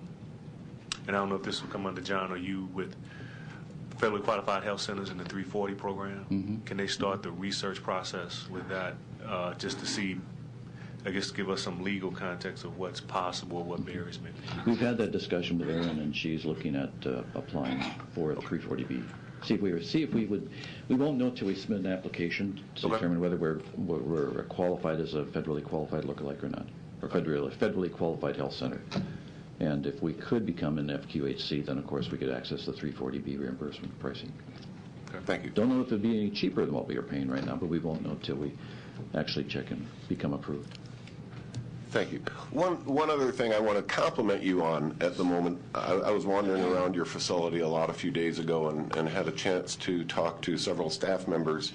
and I don't know if this will come under John or you, with federally qualified health centers in the 340 program. Mm-hmm. Can they start the research process with that, just to see, I guess, give us some legal context of what's possible, what barriers may be? We've had that discussion with Erin, and she's looking at applying for a 340B. See if we would. We won't know until we submit an application to Okay. determine whether we're qualified as a federally qualified lookalike or not, or federally qualified health center. And if we could become an FQHC, then of course we could access the 340B reimbursement pricing. Okay. Thank you. Don't know if it'd be any cheaper than what we are paying right now, but we won't know until we actually check and become approved. Thank you. One other thing I want to compliment you on at the moment. I was wandering around your facility a lot a few days ago and had a chance to talk to several staff members.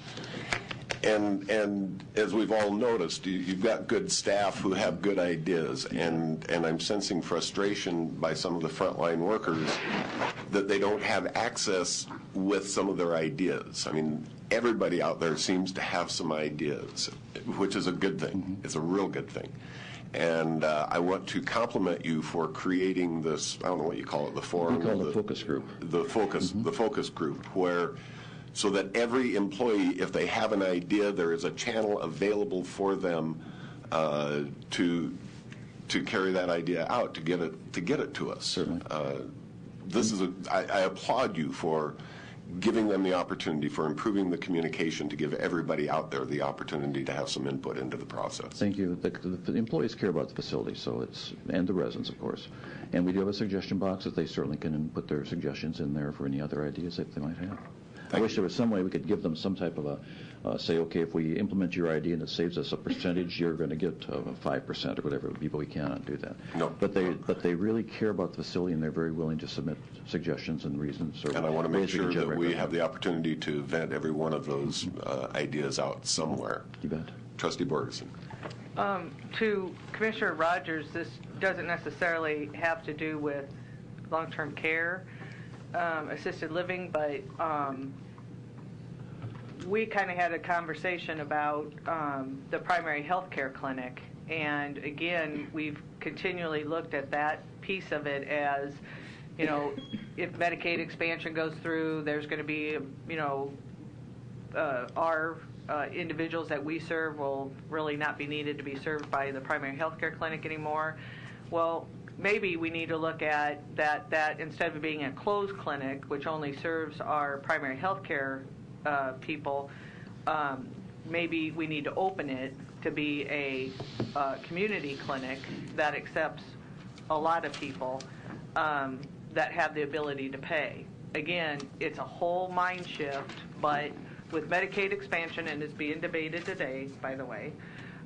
And as we've all noticed, you've got good staff who have good ideas, and I'm sensing frustration by some of the frontline workers that they don't have access with some of their ideas. I mean, everybody out there seems to have some ideas, which is a good thing. Mm-hmm. It's a real good thing. And I want to compliment you for creating this, I don't know what you call it, the forum. We call it the focus group. The focus group, where so that every employee, if they have an idea, there is a channel available for them to carry that idea out, to get it to us. Certainly. I applaud you for giving them the opportunity, for improving the communication, to give everybody out there the opportunity to have some input into the process. Thank you. The employees care about the facility, and the residents, of course. And we do have a suggestion box that they certainly can put their suggestions in there for any other ideas that they might have. I wish there was some way we could give them some type of say, okay, if we implement your idea and it saves us a percentage, you're going to get 5% or whatever it would be, but we cannot do that. No. But they really care about the facility, and they're very willing to submit suggestions and reasons. And I want to make sure that we have the opportunity to vet every one of those ideas out somewhere. You bet. Trustee Borgeson. To Commissioner Rogers, this doesn't necessarily have to do with long-term care, assisted living, but we kind of had a conversation about the primary health care clinic, and again, we've continually looked at that piece of it as, you know, if Medicaid expansion goes through, there's going to be, you know, our individuals that we serve will really not be needed to be served by the primary health care clinic anymore. Well, maybe we need to look at that instead of being a closed clinic, which only serves our primary health care people, maybe we need to open it to be a community clinic that accepts a lot of people that have the ability to pay. Again, it's a whole mind shift, but with Medicaid expansion, and it's being debated today, by the way,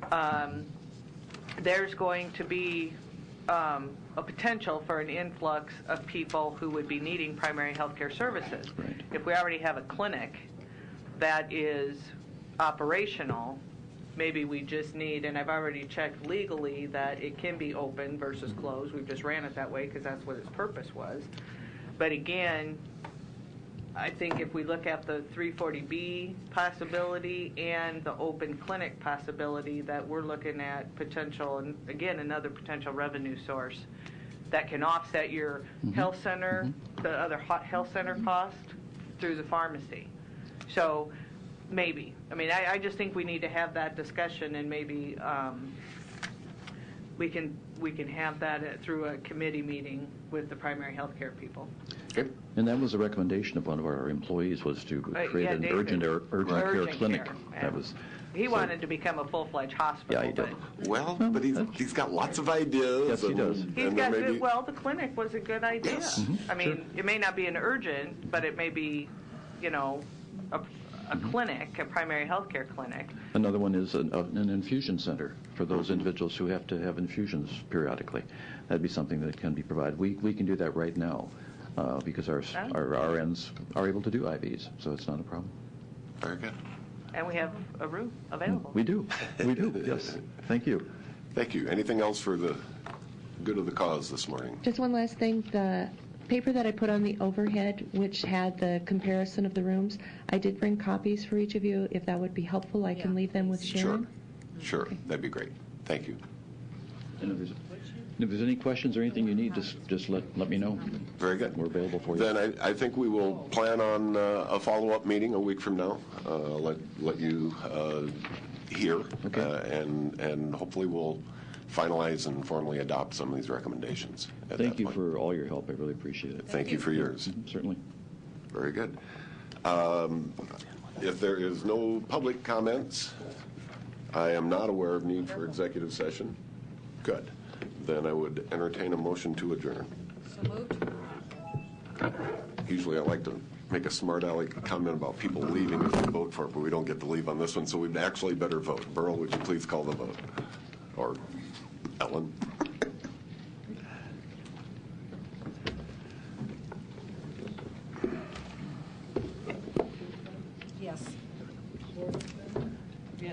there's going to be a potential for an influx of people who would be needing primary health care services. Right. If we already have a clinic that is operational, maybe we just need, and I've already checked legally that it can be open versus closed. We've just ran it that way because that's what its purpose was. But again, I think if we look at the 340B possibility and the open clinic possibility, that we're looking at potential, and again, another potential revenue source that can offset your health center, the other health center cost through the pharmacy. So maybe. I mean, I just think we need to have that discussion, and maybe we can have that through a committee meeting with the primary health care people. Okay. And that was a recommendation of one of our employees, was to create an urgent care clinic. Care. That was. He wanted to become a full-fledged hospital. Yeah, he did. Well, but he's got lots of ideas. Yes, he does. He's got good. Well, the clinic was a good idea. Yes. I mean, it may not be an urgent, but it may be, you know, a clinic, a primary health care clinic. Another one is an infusion center for those individuals who have to have infusions periodically. That'd be something that can be provided. We can do that right now because our RNs are able to do IVs, so it's not a problem. Very good. And we have a room available. We do. We do, yes. Thank you. Thank you. Anything else for the good of the cause this morning? Just one last thing. The paper that I put on the overhead, which had the comparison of the rooms, I did bring copies for each of you. If that would be helpful, I can leave them with Sharon. Sure. That'd be great. Thank you. And if there's any questions or anything you need, just let me know. Very good. We're available for you. Then I think we will plan on a follow-up meeting a week from now. Let you hear, Okay. and hopefully we'll finalize and formally adopt some of these recommendations at that Thank you point. for all your help. I really appreciate it. Thank you for yours. Certainly. Very good. If there is no public comments, I am not aware of need for executive session. Good. Then I would entertain a motion to adjourn. So moved. Usually I like to make a smart aleck comment about people leaving if we vote for it, but we don't get to leave on this one, so we'd actually better vote. Burl, would you please call the vote? Or Ellen? Yes. Yes.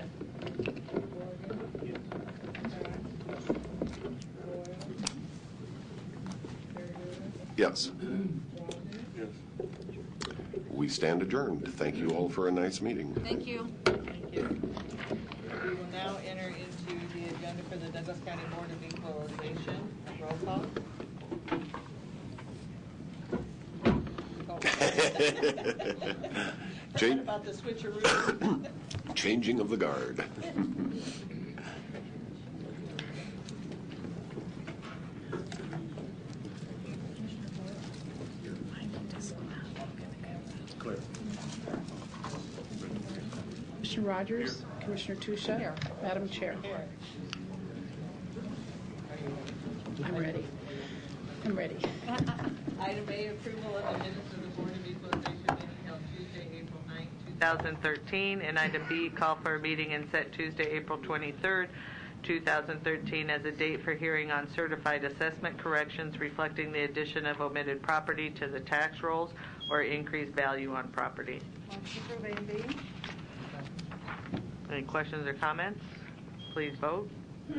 Yes. We stand adjourned. Thank you all for a nice meeting. Thank you. Thank you. We will now enter into the agenda for the Douglas County Board of Equalization. Roll call. What about the switcheroo? Changing of the guard. Commissioner Rogers, Commissioner Tusha, Madam Chair. I'm ready. Item A, approval of the minutes of the Board of Equalization meeting held Tuesday, April 9, 2013. And item B, call for a meeting and set Tuesday, April 23rd, 2013 as a date for hearing on certified assessment corrections reflecting the addition of omitted property to the tax rolls or increased value on property. Any questions or comments? Please vote.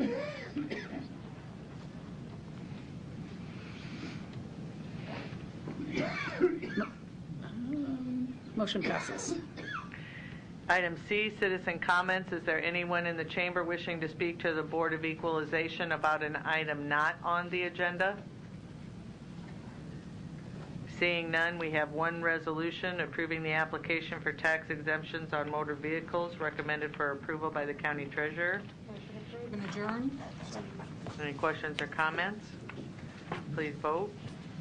Motion passes. Item C, citizen comments. Is there anyone in the chamber wishing to speak to the Board of Equalization about an item not on the agenda? Seeing none, we have one resolution approving the application for tax exemptions on motor vehicles recommended for approval by the county treasurer. And adjourn. Any questions or comments? Please vote.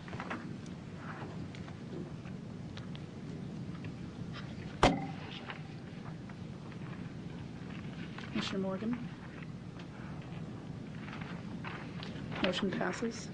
Commissioner Morgan. Motion passes.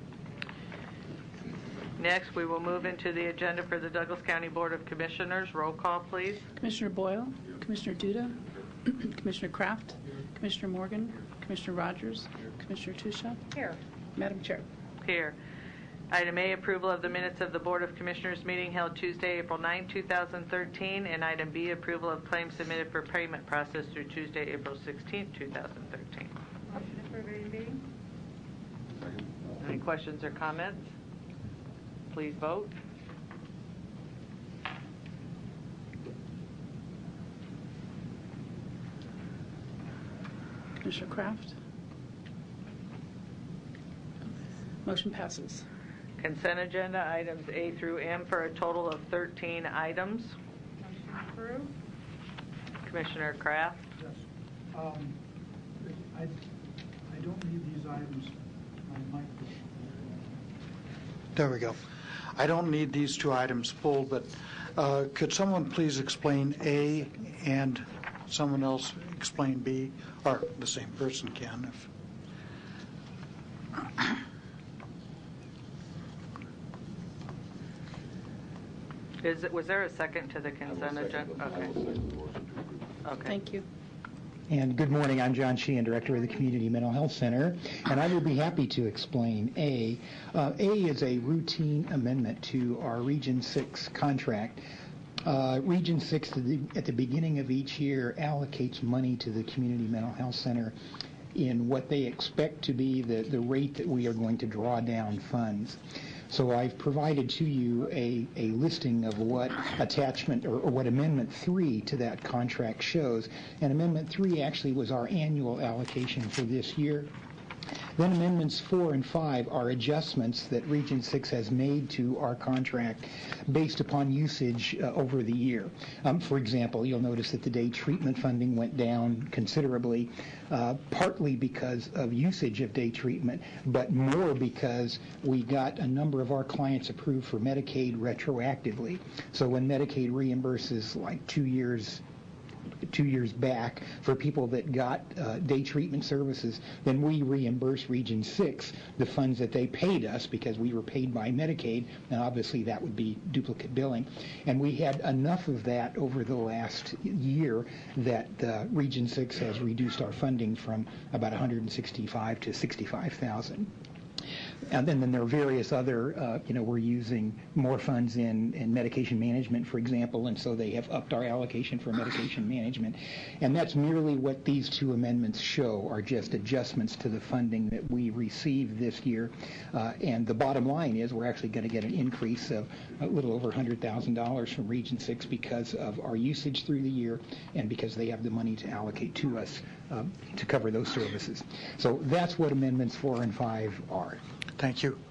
Next, we will move into the agenda for the Douglas County Board of Commissioners. Roll call, please. Commissioner Boyle, Commissioner Duda, Commissioner Kraft, Commissioner Morgan, Commissioner Rogers, Commissioner Tusha. Here. Madam Chair. Here. Item A, approval of the minutes of the Board of Commissioners meeting held Tuesday, April 9, 2013. And item B, approval of claims submitted for payment process through Tuesday, April 16, 2013. Any questions or comments? Please vote. Commissioner Kraft. Motion passes. Consent agenda, items A through M for a total of 13 items. Commissioner Kraft. Yes. I don't need these items. My microphone. There we go. I don't need these two items pulled, but could someone please explain A and someone else explain B? Or the same person can. Was there a second to the consent agenda? Okay. Okay. Thank you. And good morning, I'm John Sheehan, Director of the Community Mental Health Center, and I will be happy to explain A. A is a routine amendment to our Region 6 contract. Region 6 at the beginning of each year allocates money to the Community Mental Health Center in what they expect to be the rate that we are going to draw down funds. So I've provided to you a listing of what attachment or what Amendment 3 to that contract shows. And Amendment 3 actually was our annual allocation for this year. Then Amendments 4 and 5 are adjustments that Region 6 has made to our contract based upon usage over the year. For example, you'll notice that the day treatment funding went down considerably, partly because of usage of day treatment, but more because we got a number of our clients approved for Medicaid retroactively. So when Medicaid reimburses like 2 years back for people that got day treatment services, then we reimburse Region 6 the funds that they paid us because we were paid by Medicaid, and obviously that would be duplicate billing. And we had enough of that over the last year that Region 6 has reduced our funding from about $165,000 to $65,000. And then there are various other, we're using more funds in medication management, for example, and so they have upped our allocation for medication management. And that's merely what these two amendments show, are just adjustments to the funding that we received this year. And the bottom line is we're actually going to get an increase of a little over $100,000 from Region 6 because of our usage through the year and because they have the money to allocate to us to cover those services. So that's what Amendments 4 and 5 are. Thank you.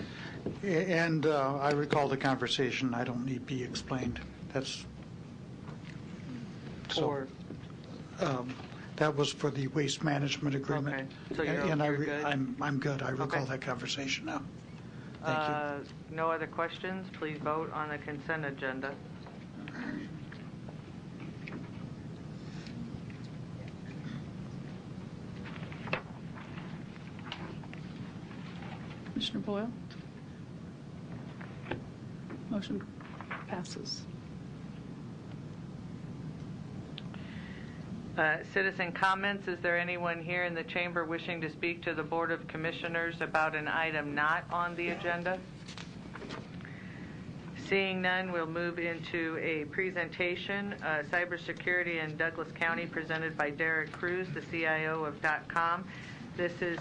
And I recall the conversation. I don't need be explained. That's so. That was for the waste management agreement. Okay. So you're good? I'm good. I recall Okay. that conversation now. Thank you. No other questions? Please vote on the consent agenda. Commissioner Boyle? Motion passes. Citizen comments. Is there anyone here in the chamber wishing to speak to the Board of Commissioners about an item not on the agenda? Seeing none, we'll move into a presentation, Cybersecurity in Douglas County, presented by Derek Cruz, the CIO of .com. This is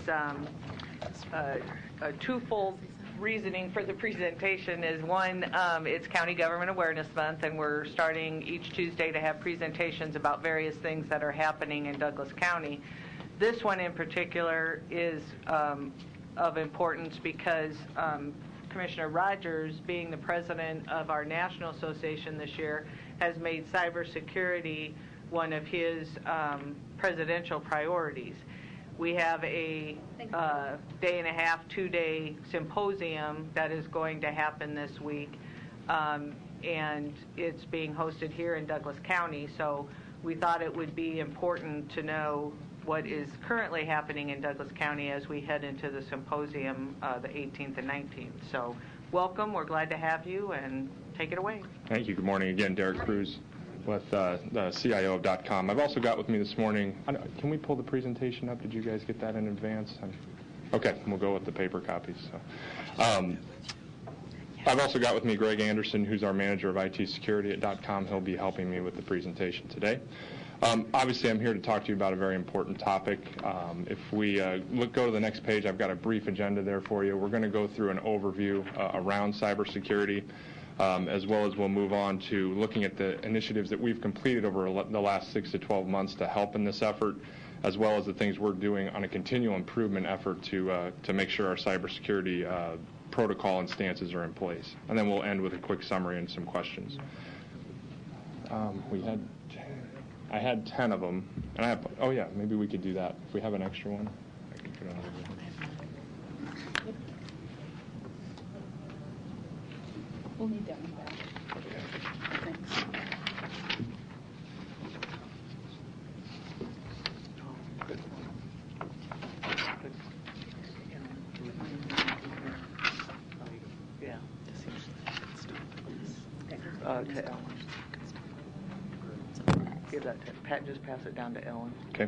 a twofold reasoning for the presentation. Is one, it's County Government Awareness Month, and we're starting each Tuesday to have presentations about various things that are happening in Douglas County. This one in particular is of importance because Commissioner Rogers, being the president of our national association this year, has made cybersecurity one of his presidential priorities. We have a day and a half, 2-day symposium that is going to happen this week, and it's being hosted here in Douglas County, so we thought it would be important to know what is currently happening in Douglas County as we head into the symposium the 18th and 19th. So welcome, we're glad to have you, and take it away. Thank you. Good morning again, Derek Cruz with the CIO of .com. I've also got with me this morning, can we pull the presentation up? Did you guys get that in advance? Okay, we'll go with the paper copies. So. I've also got with me Greg Anderson, who's our manager of IT security at .com. He'll be helping me with the presentation today. Obviously, I'm here to talk to you about a very important topic. If we go to the next page, I've got a brief agenda there for you. We're going to go through an overview around cybersecurity, as well as we'll move on to looking at the initiatives that we've completed over the last 6 to 12 months to help in this effort, as well as the things we're doing on a continual improvement effort to make sure our cybersecurity protocol and stances are in place. And then we'll end with a quick summary and some questions. I had 10 of them, and oh yeah, maybe we could do that. If we have an extra one, I can put it on there. We'll need that one back. Thanks. to Ellen. Give that to Pat. Just pass it down to Ellen. Okay.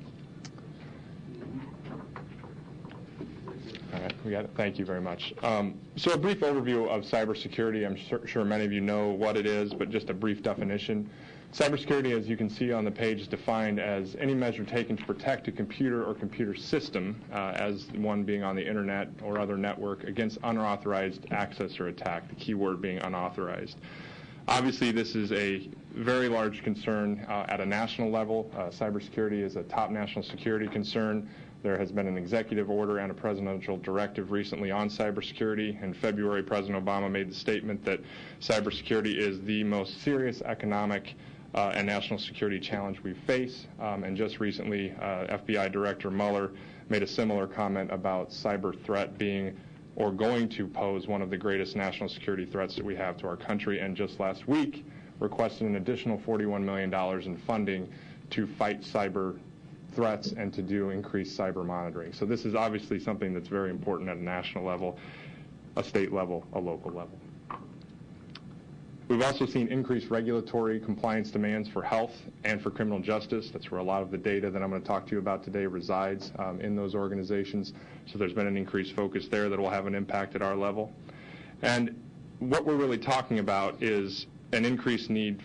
All right, we got it. Thank you very much. So a brief overview of cybersecurity. I'm sure many of you know what it is, but just a brief definition. Cybersecurity, as you can see on the page, is defined as any measure taken to protect a computer or computer system, as one being on the internet or other network, against unauthorized access or attack, the key word being unauthorized. Obviously, this is a very large concern at a national level. Cybersecurity is a top national security concern. There has been an executive order and a presidential directive recently on cybersecurity. In February, President Obama made the statement that cybersecurity is the most serious economic and national security challenge we face. And just recently, FBI Director Mueller made a similar comment about cyber threat being or going to pose one of the greatest national security threats that we have to our country, and just last week requested an additional $41 million in funding to fight cyber threats and to do increased cyber monitoring. So this is obviously something that's very important at a national level, a state level, a local level. We've also seen increased regulatory compliance demands for health and for criminal justice. That's where a lot of the data that I'm going to talk to you about today resides in those organizations. So there's been an increased focus there that will have an impact at our level. And what we're really talking about is an increased need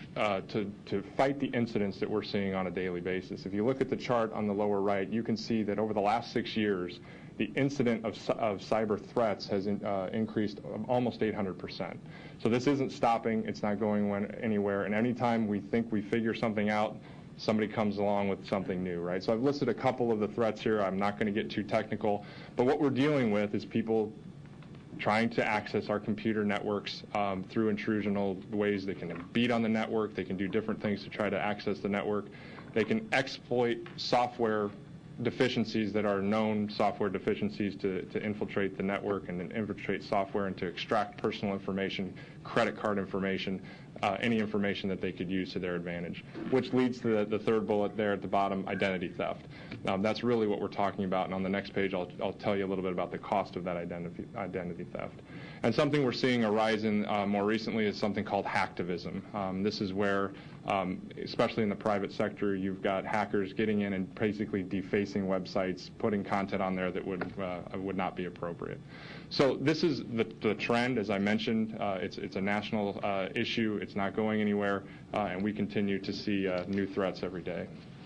to fight the incidents that we're seeing on a daily basis. If you look at the chart on the lower right, you can see that over the last 6 years, the incident of cyber threats has increased almost 800%. So this isn't stopping, it's not going anywhere, and anytime we think we figure something out, somebody comes along with something new, right? So I've listed a couple of the threats here. I'm not going to get too technical, but what we're dealing with is people trying to access our computer networks through intrusional ways. They can beat on the network, they can do different things to try to access the network. They can exploit software deficiencies that are known software deficiencies to infiltrate the network and then infiltrate software and to extract personal information, credit card information, any information that they could use to their advantage, which leads to the third bullet there at the bottom, identity theft. That's really what we're talking about, and on the next page I'll tell you a little bit about the cost of that identity theft. And something we're seeing arise in more recently is something called hacktivism. This is where, especially in the private sector, you've got hackers getting in and basically defacing websites, putting content on there that would not be appropriate. So this is the trend, as I mentioned. It's a national issue. It's not going anywhere, and we continue to see new threats every day.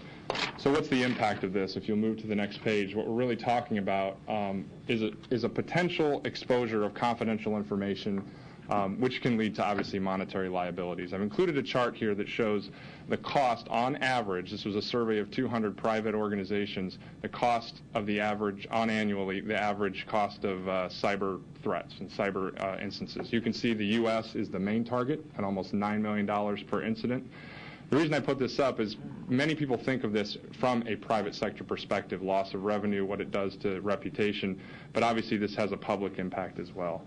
So what's the impact of this? If you'll move to the next page, what we're really talking about is a potential exposure of confidential information, which can lead to obviously monetary liabilities. I've included a chart here that shows the cost on average. This was a survey of 200 private organizations. The cost of the average annually, the average cost of cyber threats and cyber instances. You can see the U.S. is the main target at almost $9 million per incident. The reason I put this up is many people think of this from a private sector perspective, loss of revenue, what it does to reputation, but obviously this has a public impact as well.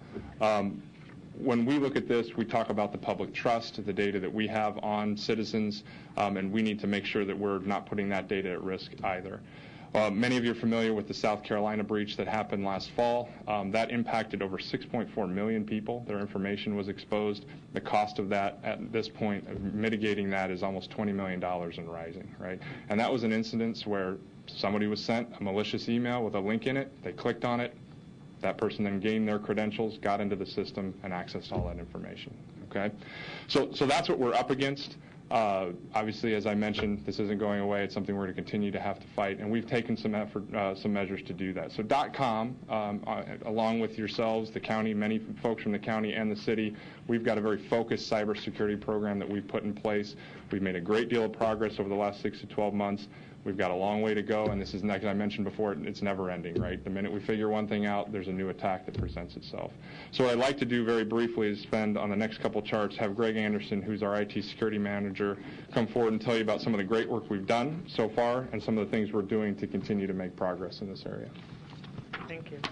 When we look at this, we talk about the public trust, the data that we have on citizens, and we need to make sure that we're not putting that data at risk either. Many of you are familiar with the South Carolina breach that happened last fall. That impacted over 6.4 million people. Their information was exposed. The cost of that at this point, of mitigating that, is almost $20 million and rising, right? And that was an incident where somebody was sent a malicious email with a link in it. They clicked on it. That person then gained their credentials, got into the system, and accessed all that information, okay? So that's what we're up against. Obviously, as I mentioned, this isn't going away. It's something we're going to continue to have to fight, and we've taken some effort, some measures to do that. So .com, along with yourselves, the county, many folks from the county and the city, we've got a very focused cybersecurity program that we've put in place. We've made a great deal of progress over the last 6 to 12 months. We've got a long way to go, and this is, like I mentioned before, it's never ending, right? The minute we figure one thing out, there's a new attack that presents itself. So what I'd like to do very briefly is spend on the next couple charts, have Greg Anderson, who's our IT security manager, come forward and tell you about some of the great work we've done so far and some of the things we're doing to continue to make progress in this area. Thank you.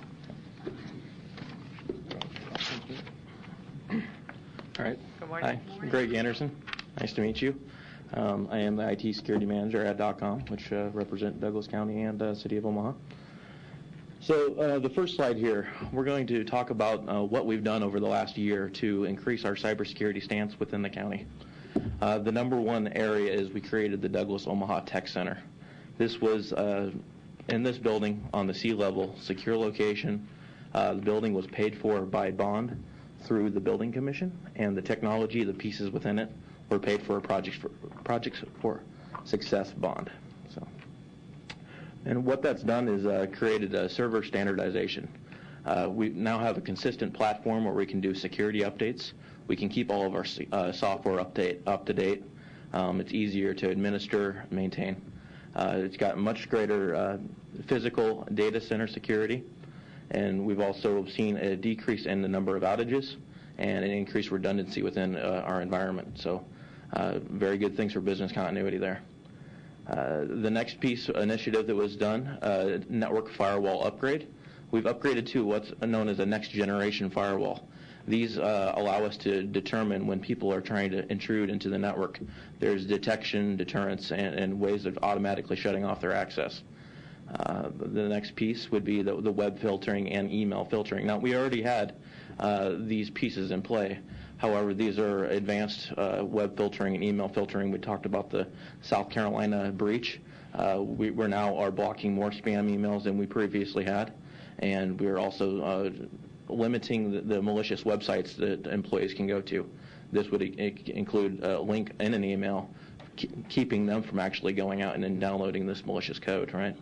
All right. Good morning. Hi, Greg Anderson. Nice to meet you. I am the IT security manager at .com, which represent Douglas County and City of Omaha. So the first slide here, we're going to talk about what we've done over the last year to increase our cybersecurity stance within the county. The number one area is we created the Douglas Omaha Tech Center. This was in this building on the sea level, secure location. The building was paid for by bond through the building commission, and the technology, the pieces within it, were paid for a projects for success bond. So, and what that's done is created a server standardization. We now have a consistent platform where we can do security updates. We can keep all of our software up to date. It's easier to administer, maintain. It's got much greater physical data center security, and we've also seen a decrease in the number of outages and an increased redundancy within our environment. So very good things for business continuity there. The next piece initiative that was done, network firewall upgrade. We've upgraded to what's known as a next generation firewall. These allow us to determine when people are trying to intrude into the network. There's detection, deterrence, and ways of automatically shutting off their access. The next piece would be the web filtering and email filtering. Now, we already had these pieces in play. However, these are advanced web filtering and email filtering. We talked about the South Carolina breach. We're now are blocking more spam emails than we previously had, and we're also limiting the malicious websites that employees can go to. This would include a link in an email, keeping them from actually going out and then downloading this malicious code, right?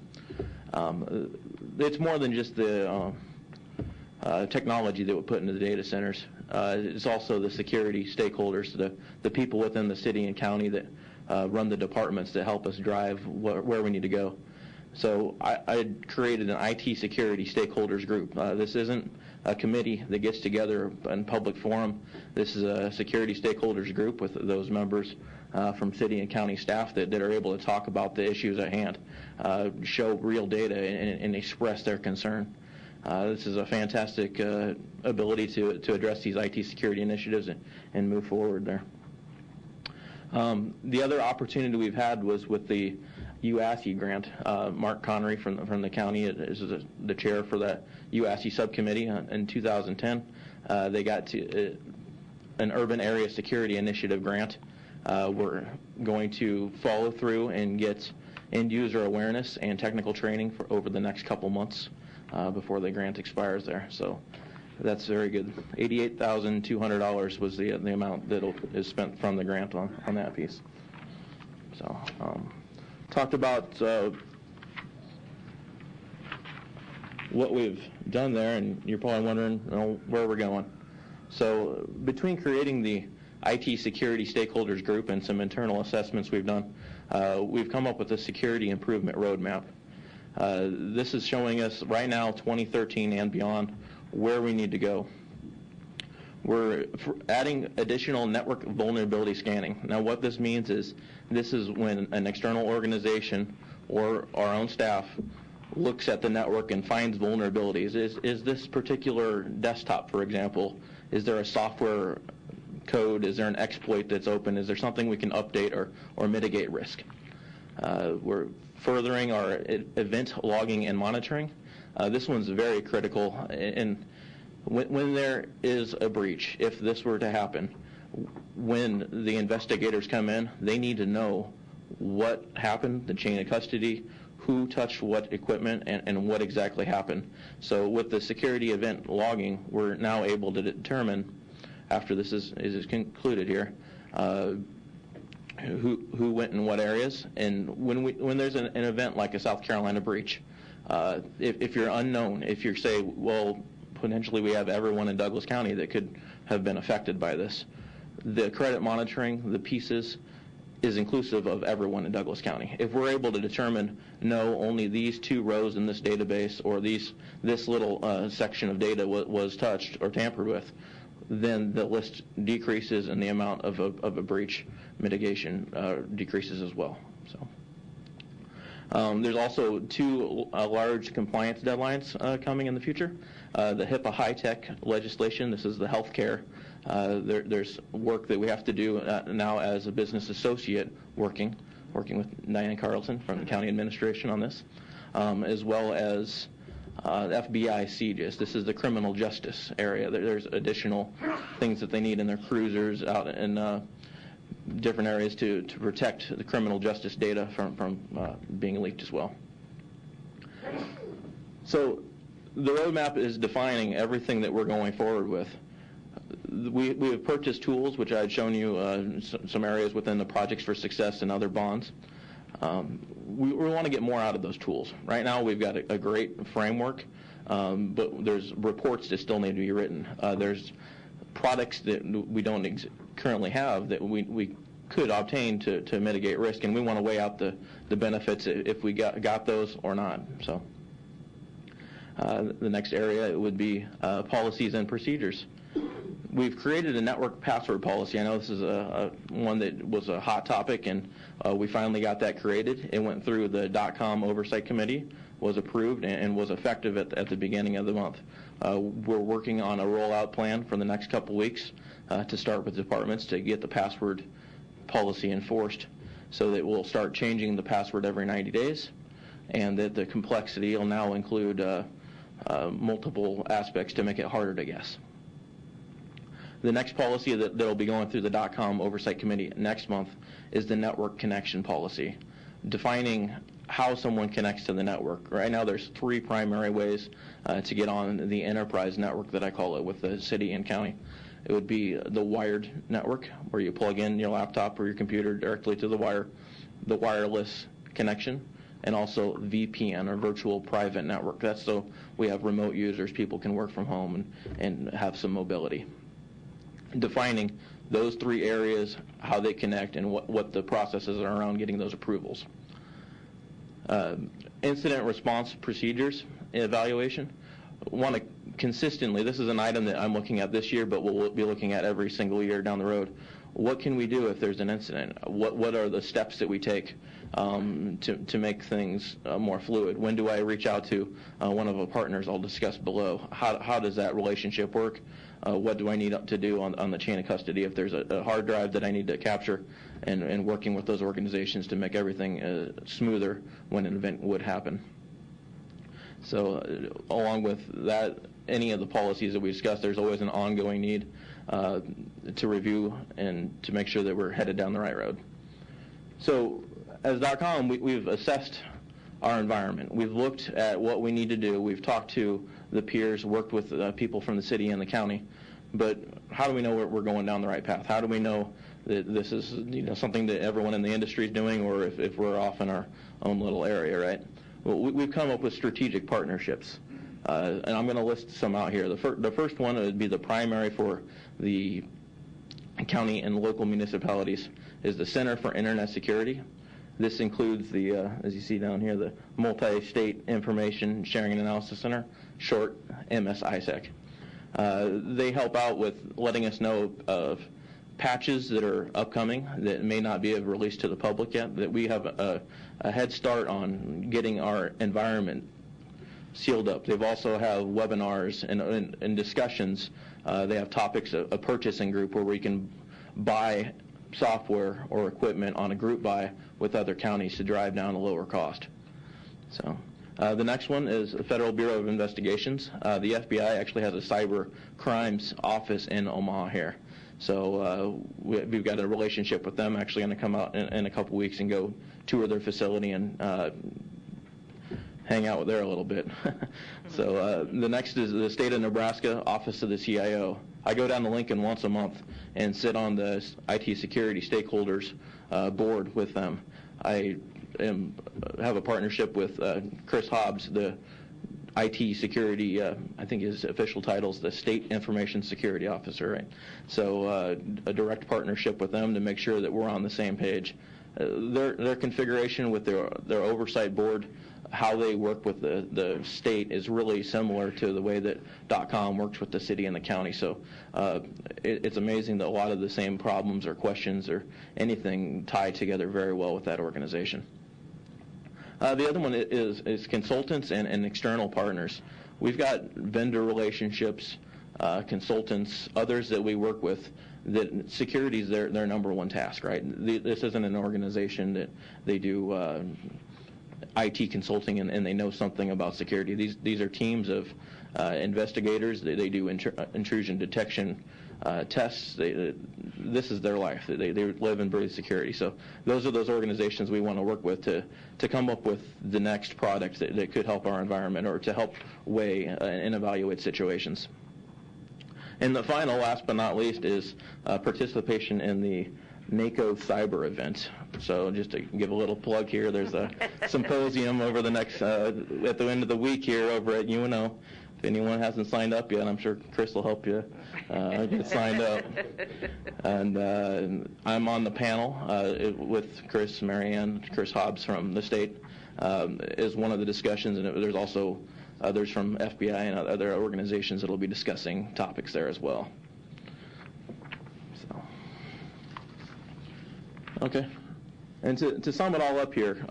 It's more than just the technology that we put into the data centers. It's also the security stakeholders, the people within the city and county that run the departments that help us drive where we need to go. So I created an IT security stakeholders group. This isn't a committee that gets together in public forum. This is a security stakeholders group with those members from city and county staff that are able to talk about the issues at hand, show real data, and express their concern. This is a fantastic ability to address these IT security initiatives and move forward there. The other opportunity we've had was with the UASI grant. Mark Connery from the county is the chair for that UASI subcommittee. In 2010, they got to an urban area security initiative grant. We're going to follow through and get end user awareness and technical training for over the next couple months before the grant expires there. So that's very good. $88,200 was the amount that is spent from the grant on that piece. So talked about what we've done there, and you're probably wondering where we're going. So between creating the IT security stakeholders group and some internal assessments we've done, we've come up with a security improvement roadmap. This is showing us right now, 2013 and beyond, where we need to go. We're adding additional network vulnerability scanning. Now what this means is this is when an external organization or our own staff looks at the network and finds vulnerabilities. Is this particular desktop, for example, is there a software code? Is there an exploit that's open? Is there something we can update or mitigate risk? We're furthering our event logging and monitoring. This one's very critical. And when there is a breach, if this were to happen, when the investigators come in, they need to know what happened, the chain of custody, who touched what equipment, and what exactly happened. So with the security event logging, we're now able to determine, after this is concluded here, who went in what areas. And when there's an event like a South Carolina breach, if you're unknown, if you say, well, potentially we have everyone in Douglas County that could have been affected by this, the credit monitoring, the pieces, is inclusive of everyone in Douglas County. If we're able to determine, no, only these 2 rows in this database or this little section of data was touched or tampered with, then the list decreases and the amount of a breach mitigation decreases as well. So there's also 2 large compliance deadlines coming in the future. The HIPAA high-tech legislation, this is the healthcare. There's work that we have to do now as a business associate working with Diane Carlson from the county administration on this, as well as FBI CJIS. This is the criminal justice area. There's additional things that they need in their cruisers out in different areas to protect the criminal justice data from being leaked as well. So the roadmap is defining everything that we're going forward with. We have purchased tools, which I had shown you some areas within the Projects for Success and other bonds. We want to get more out of those tools. Right now we've got a great framework, but there's reports that still need to be written. There's products that we don't currently have that we could obtain to mitigate risk, and we want to weigh out the benefits if we got those or not. So the next area would be policies and procedures. We've created a network password policy. I know this is one that was a hot topic, and we finally got that created. It went through the .com Oversight Committee, was approved, and was effective at the beginning of the month. We're working on a rollout plan for the next couple weeks to start with departments to get the password policy enforced, so that we'll start changing the password every 90 days, and that the complexity will now include multiple aspects to make it harder to guess. The next policy that will be going through the .com Oversight Committee next month is the network connection policy, defining how someone connects to the network. Right now there's 3 primary ways to get on the enterprise network that I call it with the city and county. It would be the wired network, where you plug in your laptop or your computer directly to the wire, the wireless connection, and also VPN, or virtual private network. That's so we have remote users, people can work from home and have some mobility. Defining those 3 areas, how they connect, and what the processes are around getting those approvals. Incident response procedures evaluation. Want to consistently, this is an item that I'm looking at this year, but we'll be looking at every single year down the road. What can we do if there's an incident? What are the steps that we take to make things more fluid? When do I reach out to one of our partners? I'll discuss below. How does that relationship work? What do I need to do on the chain of custody if there's a hard drive that I need to capture, and working with those organizations to make everything smoother when an event would happen. So along with that, any of the policies that we discussed, there's always an ongoing need to review and to make sure that we're headed down the right road. So as .com, we've assessed our environment. We've looked at what we need to do. We've talked to the peers, worked with people from the city and the county. But how do we know we're going down the right path? How do we know that this is something that everyone in the industry is doing, or if we're off in our own little area, right? Well, we've come up with strategic partnerships. And I'm going to list some out here. The first one would be the primary for the county and local municipalities is the Center for Internet Security. This includes the, as you see down here, the Multi-State Information Sharing and Analysis Center, short MSISAC. They help out with letting us know of patches that are upcoming that may not be released to the public yet, that we have a head start on getting our environment sealed up. They've also have webinars and discussions. They have topics, a purchasing group where we can buy software or equipment on a group buy with other counties to drive down a lower cost. So the next one is the Federal Bureau of Investigations. The FBI actually has a cyber crimes office in Omaha here. So we've got a relationship with them. Actually going to come out in a couple weeks and go tour their facility and hang out with there a little bit. So the next is the state of Nebraska Office of the CIO. I go down to Lincoln once a month and sit on the IT security stakeholders board with them. I have a partnership with Chris Hobbs, the IT security, I think his official title is the State Information Security Officer, right? So a direct partnership with them to make sure that we're on the same page. Their configuration with their oversight board, how they work with the state is really similar to the way that .com works with the city and the county. So it's amazing that a lot of the same problems or questions or anything tie together very well with that organization. The other one is consultants and external partners. We've got vendor relationships, consultants, others that we work with. That security is their number one task, right? This isn't an organization that they do IT consulting and they know something about security. These are teams of investigators. They do intrusion detection tests. This is their life. They live and breathe security. So those are those organizations we want to work with to come up with the next product that could help our environment or to help weigh and evaluate situations. And the final, last but not least, is participation in the NACO Cyber event. So just to give a little plug here, there's a symposium over the next, at the end of the week here over at UNO. If anyone hasn't signed up yet, I'm sure Chris will help you get signed up. And I'm on the panel with Chris, Marianne, Chris Hobbs from the state is one of the discussions, and there's also others from FBI and other organizations that will be discussing topics there as well. So, okay. And to sum it all up here,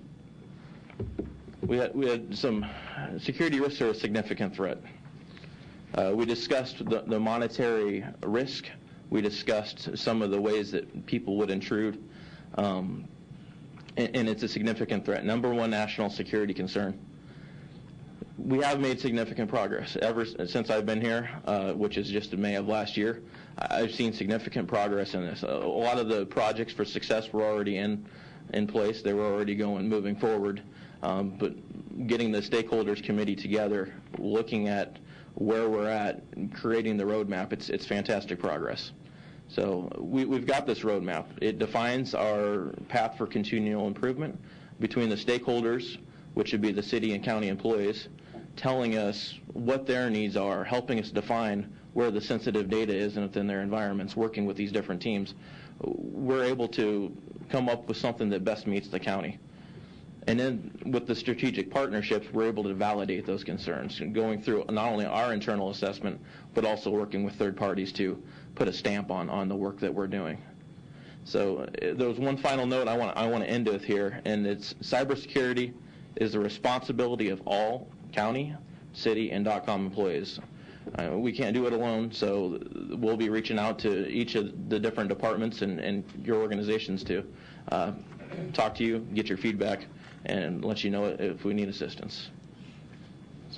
we had some security risks are a significant threat. We discussed the monetary risk. We discussed some of the ways that people would intrude, and it's a significant threat. Number one national security concern. We have made significant progress. Ever since I've been here, which is just in May of last year, I've seen significant progress in this. A lot of the projects for success were already in place. They were already moving forward. But getting the stakeholders committee together, looking at where we're at, creating the roadmap, it's fantastic progress. So we've got this roadmap. It defines our path for continual improvement between the stakeholders, which would be the city and county employees, telling us what their needs are, helping us define where the sensitive data is within their environments, working with these different teams. We're able to come up with something that best meets the county. And then with the strategic partnerships, we're able to validate those concerns, going through not only our internal assessment, but also working with third parties to put a stamp on the work that we're doing. So there was one final note I want to end with here, and it's cybersecurity is the responsibility of all county, city, and .com employees. We can't do it alone, so we'll be reaching out to each of the different departments and your organizations to talk to you, get your feedback, and let you know if we need assistance. So,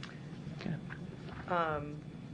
okay.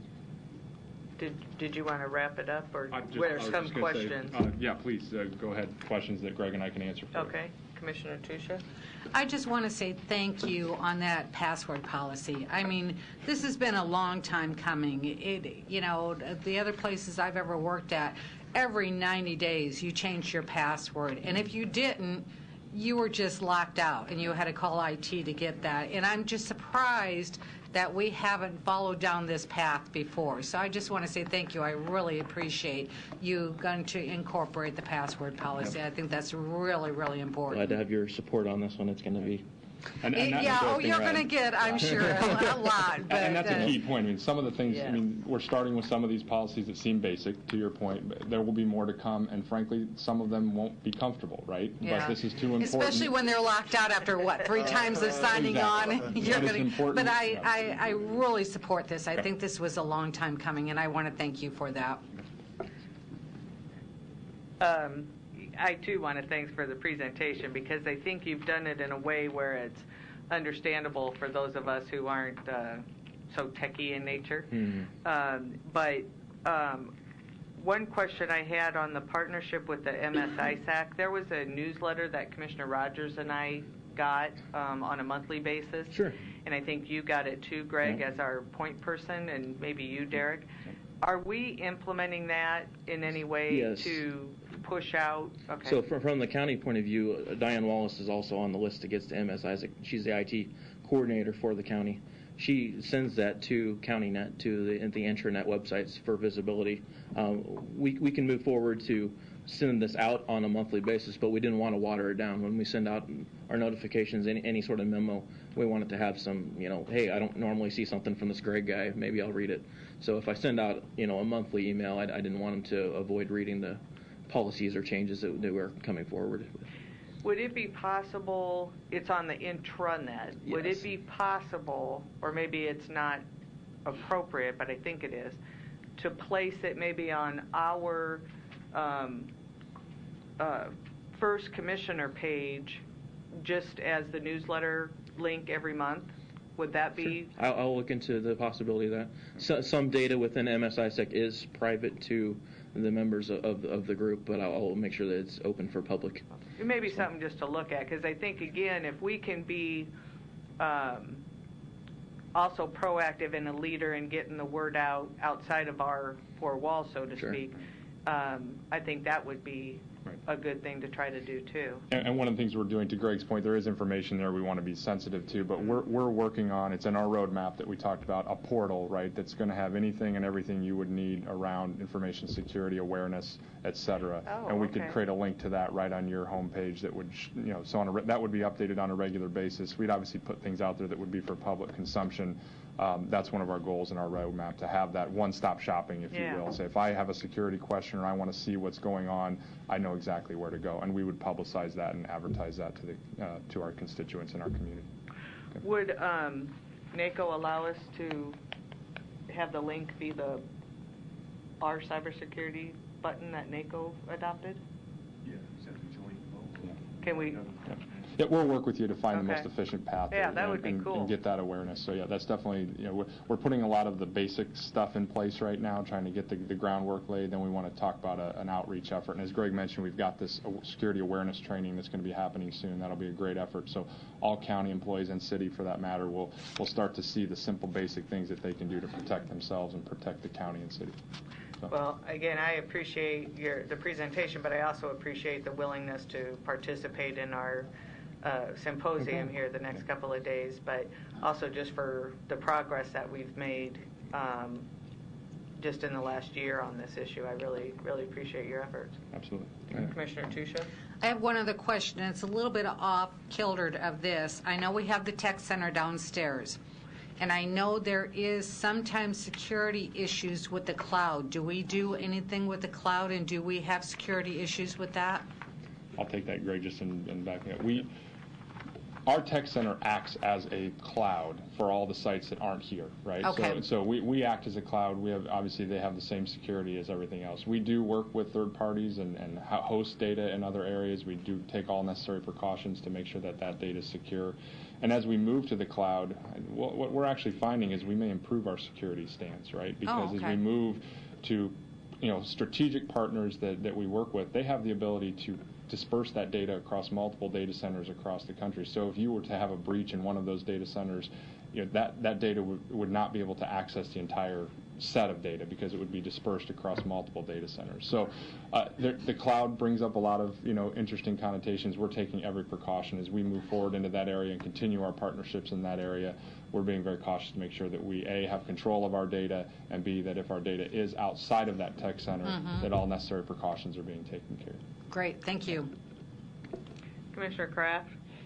Did you want to wrap it up, or there's some questions? Yeah, please go ahead. Questions that Greg and I can answer for. Okay. Commissioner Tusha? I just want to say thank you on that password policy. I mean, this has been a long time coming. The other places I've ever worked at, every 90 days you change your password. And if you didn't, you were just locked out and you had to call IT to get that. And I'm just surprised that we haven't followed down this path before. So I just want to say thank you. I really appreciate you going to incorporate the password policy. Yep. I think that's really, really important. Glad to have your support on this one. It's going to be... You're going to get, I'm sure, a lot. But, and that's a key point. I mean, some of the things, yeah. I mean, we're starting with some of these policies that seem basic, to your point, but there will be more to come, and frankly, some of them won't be comfortable, right? Yeah. But this is too important. Especially when they're locked out after, 3 times of signing exactly. on. You're That is important. But I really support this. I think this was a long time coming, and I want to thank you for that. I too want to thank for the presentation, because I think you've done it in a way where it's understandable for those of us who aren't so techie in nature. Mm-hmm. But one question I had on the partnership with the MSISAC, there was a newsletter that Commissioner Rogers and I got on a monthly basis. Sure. And I think you got it too, Greg, Yeah. as our point person, and maybe you, Derek. Are we implementing that in any way Yes. to push out? Okay. So from the county point of view, Diane Wallace is also on the list that gets to MSISAC. She's the IT coordinator for the county. She sends that to CountyNet, to the intranet websites for visibility. We can move forward to send this out on a monthly basis, but we didn't want to water it down. When we send out our notifications, any sort of memo, we wanted to have some, hey, I don't normally see something from this Greg guy, maybe I'll read it. So if I send out, a monthly email, I didn't want them to avoid reading the policies or changes that we're coming forward with. Would it be possible, it's on the intranet, would Yes. it be possible, or maybe it's not appropriate, but I think it is, to place it maybe on our first commissioner page just as the newsletter link every month? Would that be? Sure. I'll look into the possibility of that. Some data within MSISEC is private to the members of the group, but I'll make sure that it's open for public. It may be something just to look at, because I think, again, if we can be also proactive and a leader in getting the word out outside of our four walls, so to speak, I think that would be a good thing to try to do too. And one of the things we're doing, to Greg's point, there is information there we want to be sensitive to, but we're working on, it's in our roadmap that we talked about, a portal, right, that's going to have anything and everything you would need around information security, awareness, et cetera. And we could create a link to that right on your homepage that would, so that would be updated on a regular basis. We'd obviously put things out there that would be for public consumption. That's one of our goals in our roadmap, to have that one-stop shopping, if you will. Say, if I have a security question or I want to see what's going on, I know exactly where to go, and we would publicize that and advertise that to our constituents in our community. Okay. Would NACO allow us to have the link be our cybersecurity button that NACO adopted? Yeah, can we? Yeah, we'll work with you to find the most efficient path. Yeah, that would be cool. And get that awareness. So yeah, that's definitely, we're putting a lot of the basic stuff in place right now, trying to get the groundwork laid. Then we want to talk about an outreach effort. And as Greg mentioned, we've got this security awareness training that's going to be happening soon. That'll be a great effort. So all county employees and city, for that matter, will start to see the simple basic things that they can do to protect themselves and protect the county and city. So. Well, again, I appreciate the presentation, but I also appreciate the willingness to participate in our symposium here the next couple of days, but also just for the progress that we've made just in the last year on this issue. I really, really appreciate your efforts. Absolutely. Commissioner Tusha? I have one other question. It's a little bit off-kiltered of this. I know we have the tech center downstairs, and I know there is sometimes security issues with the cloud. Do we do anything with the cloud, and do we have security issues with that? I'll take that, Greg, just in backing up. Our tech center acts as a cloud for all the sites that aren't here, right? Okay. So we act as a cloud. We have, obviously, they have the same security as everything else. We do work with third parties and host data in other areas. We do take all necessary precautions to make sure that data is secure. And as we move to the cloud, what we're actually finding is we may improve our security stance, right? Because as we move to strategic partners that we work with, they have the ability to disperse that data across multiple data centers across the country. So if you were to have a breach in one of those data centers, that data would not be able to access the entire set of data because it would be dispersed across multiple data centers. So the cloud brings up a lot of interesting connotations. We're taking every precaution as we move forward into that area and continue our partnerships in that area. We're being very cautious to make sure that we, A, have control of our data, and B, that if our data is outside of that tech center, that all necessary precautions are being taken care of. Great, thank you. Commissioner Kraft?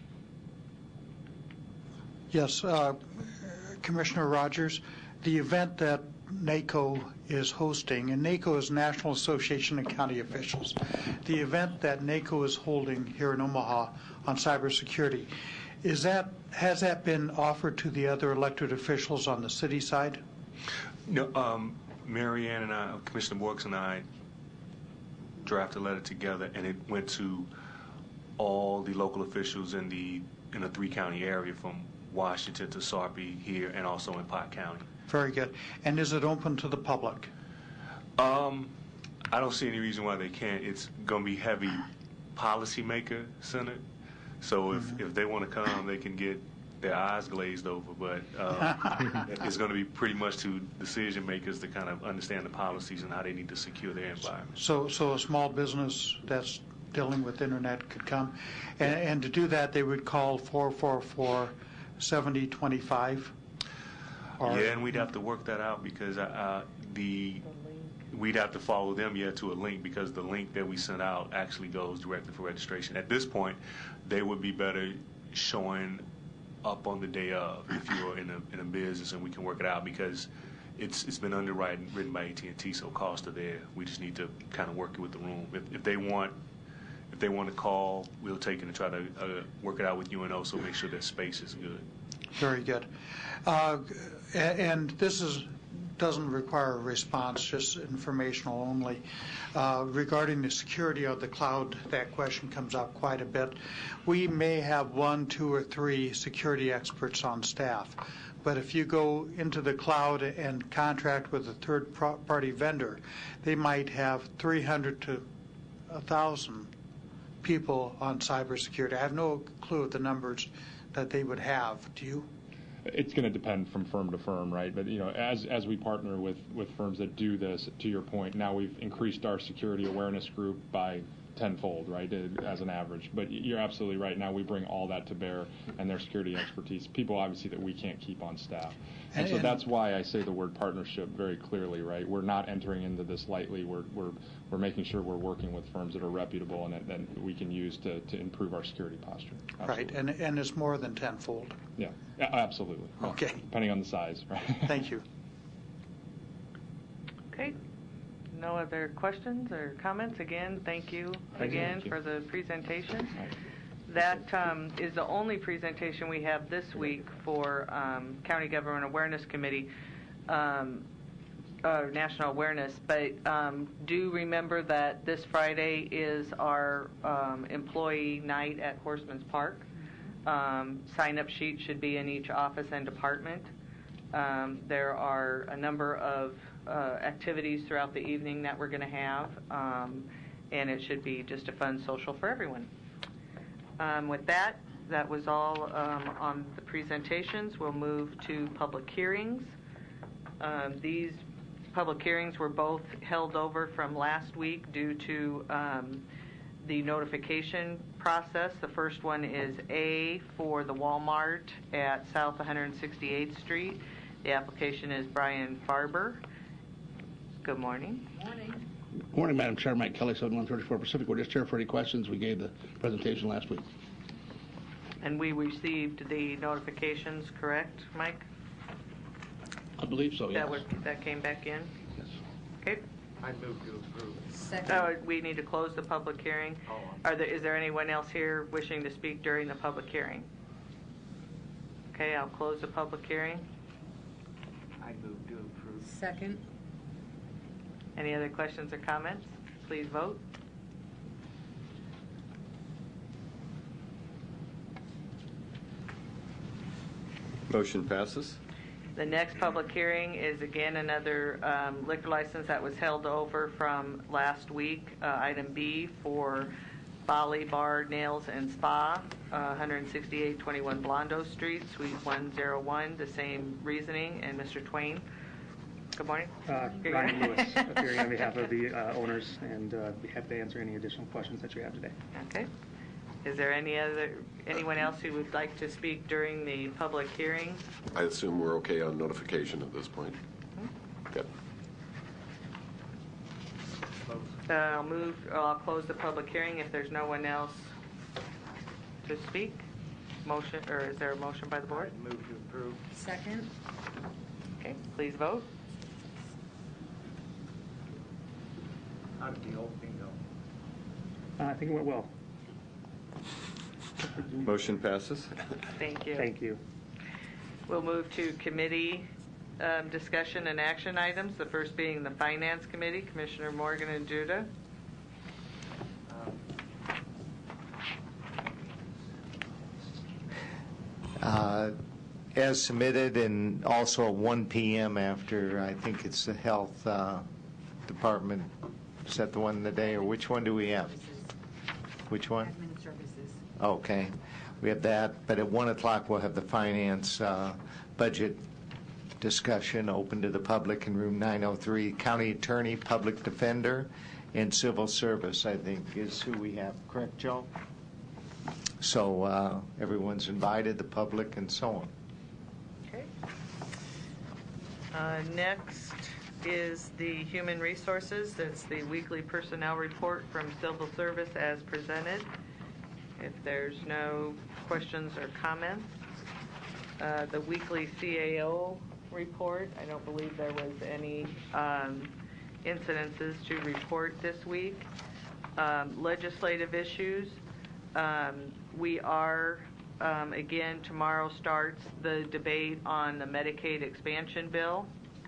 Yes, Commissioner Rogers, the event that NACO is hosting, and NACO is National Association of County Officials, the event that NACO is holding here in Omaha on cybersecurity, has that been offered to the other elected officials on the city side? No, Mary Ann and I, Commissioner Borks and I, drafted a letter together, and it went to all the local officials in the 3-county area, from Washington to Sarpy here, and also in Pike County. Very good. And is it open to the public? I don't see any reason why they can't. It's going to be heavy policymaker centered. So if they want to come, they can get their eyes glazed over. But it's going to be pretty much to decision makers to kind of understand the policies and how they need to secure their environment. So a small business that's dealing with internet could come, and to do that, they would call 444-7025. Yeah, and we'd have to work that out because we'd have to follow them to a link, because the link that we sent out actually goes directly for registration. At this point, they would be better showing up on the day of if you're in a business, and we can work it out because it's been written by AT&T, so costs are there. We just need to kind of work it with the room. If they want to call, we'll take it and try to work it out with UNO, so make sure that space is good. Very good. And this is doesn't require a response, just informational only. Regarding the security of the cloud, that question comes up quite a bit. We may have 1, 2, or 3 security experts on staff, but if you go into the cloud and contract with a third-party vendor, they might have 300 to 1,000 people on cybersecurity. I have no clue the numbers that they would have. Do you? It's going to depend from firm to firm, right? But as we partner with firms that do this, to your point, now we've increased our security awareness group by tenfold, right, as an average. But you're absolutely right. Now we bring all that to bear and their security expertise, people obviously that we can't keep on staff. And so that's why I say the word partnership very clearly, right? We're not entering into this lightly. We're making sure we're working with firms that are reputable and that we can use to improve our security posture. Absolutely. Right, and it's more than tenfold. Yeah, absolutely. Okay. Depending on the size, right? Thank you. Okay. No other questions or comments? Again, thank you again for the presentation. That is the only presentation we have this week for County Government Awareness Committee, National Awareness. But do remember that this Friday is our employee night at Horseman's Park. Sign-up sheet should be in each office and department. There are a number of activities throughout the evening that we're going to have, and it should be just a fun social for everyone. With that was all on the presentations. We'll move to public hearings. These public hearings were both held over from last week due to the notification process. The first one is A for the Walmart at South 168th Street. The application is Brian Farber. Good morning. Good morning, Madam Chair. Mike Kelly, 7134 Pacific. We're just here for any questions. We gave the presentation last week. And we received the notifications, correct, Mike? I believe so, yes. That came back in? Yes. Okay. I move to approve. Second. We need to close the public hearing. Is there anyone else here wishing to speak during the public hearing? Okay, I'll close the public hearing. I move to approve. Second. Any other questions or comments? Please vote. Motion passes. The next public hearing is again another liquor license that was held over from last week. Item B for Bali Bar, Nails and Spa, 16821 Blondo Street, Suite 101. The same reasoning. And Mr. Twain. Good morning. Ryan Lewis, appearing on behalf of the owners, and be happy to answer any additional questions that you have today. Okay. Is there anyone else who would like to speak during the public hearing? I assume we're okay on notification at this point. Okay. I'll close the public hearing if there's no one else to speak. Motion, or is there a motion by the board? I move to approve. Second. Okay, please vote. How did the opening go? I think it went well. Motion passes. Thank you. Thank you. We'll move to committee discussion and action items, the first being the Finance Committee, Commissioner Morgan and Judah. As submitted, and also at 1 p.m. after, I think it's the Health Department. Is that the one today, or which one do we have? Which one? Admin services. Okay. We have that, but at 1 o'clock we'll have the finance budget discussion open to the public in room 903. County Attorney, Public Defender, and Civil Service, I think, is who we have. Correct, Joe? So everyone's invited, the public, and so on. Okay. Next is the Human Resources. That's the weekly personnel report from Civil Service as presented. If there's no questions or comments. The weekly CAO report, I don't believe there was any incidences to report this week. Legislative issues. We are, again, tomorrow starts the debate on the Medicaid expansion bill.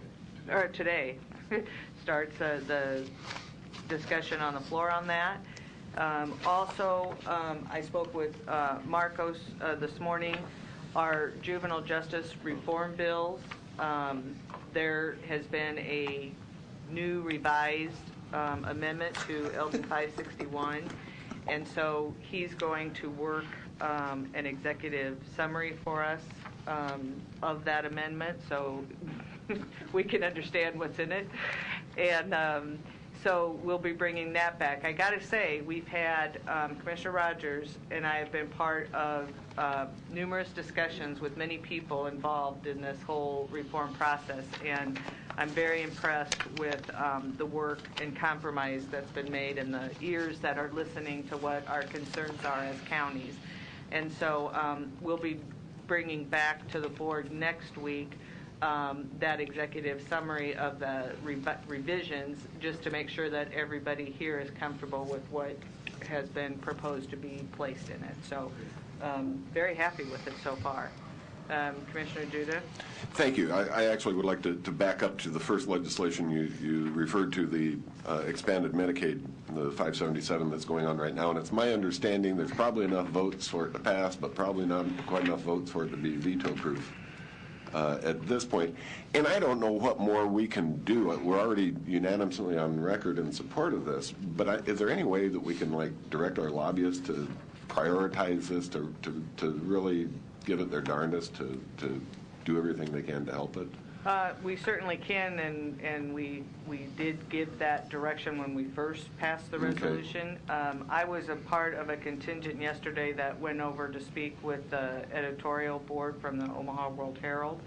or today, starts the discussion on the floor on that. Also, I spoke with Marcos this morning. Our juvenile justice reform bills, there has been a new revised amendment to LD 561, and so he's going to work an executive summary for us of that amendment so we can understand what's in it. And so we'll be bringing that back. I got to say, we've had Commissioner Rogers and I have been part of numerous discussions with many people involved in this whole reform process, and I'm very impressed with the work and compromise that's been made and the ears that are listening to what our concerns are as counties. And so we'll be bringing back to the board next week that executive summary of the revisions, just to make sure that everybody here is comfortable with what has been proposed to be placed in it. So very happy with it so far. Commissioner Duda? Thank you. I actually would like to back up to the first legislation you referred to, the expanded Medicaid, the 577 that's going on right now. And it's my understanding there's probably enough votes for it to pass, but probably not quite enough votes for it to be veto-proof at this point. And I don't know what more we can do. We're already unanimously on record in support of this, but is there any way that we can direct our lobbyists to prioritize this, to really give it their darndest to do everything they can to help it? We certainly can, and we did give that direction when we first passed the resolution. Okay. I was a part of a contingent yesterday that went over to speak with the editorial board from the Omaha World Herald.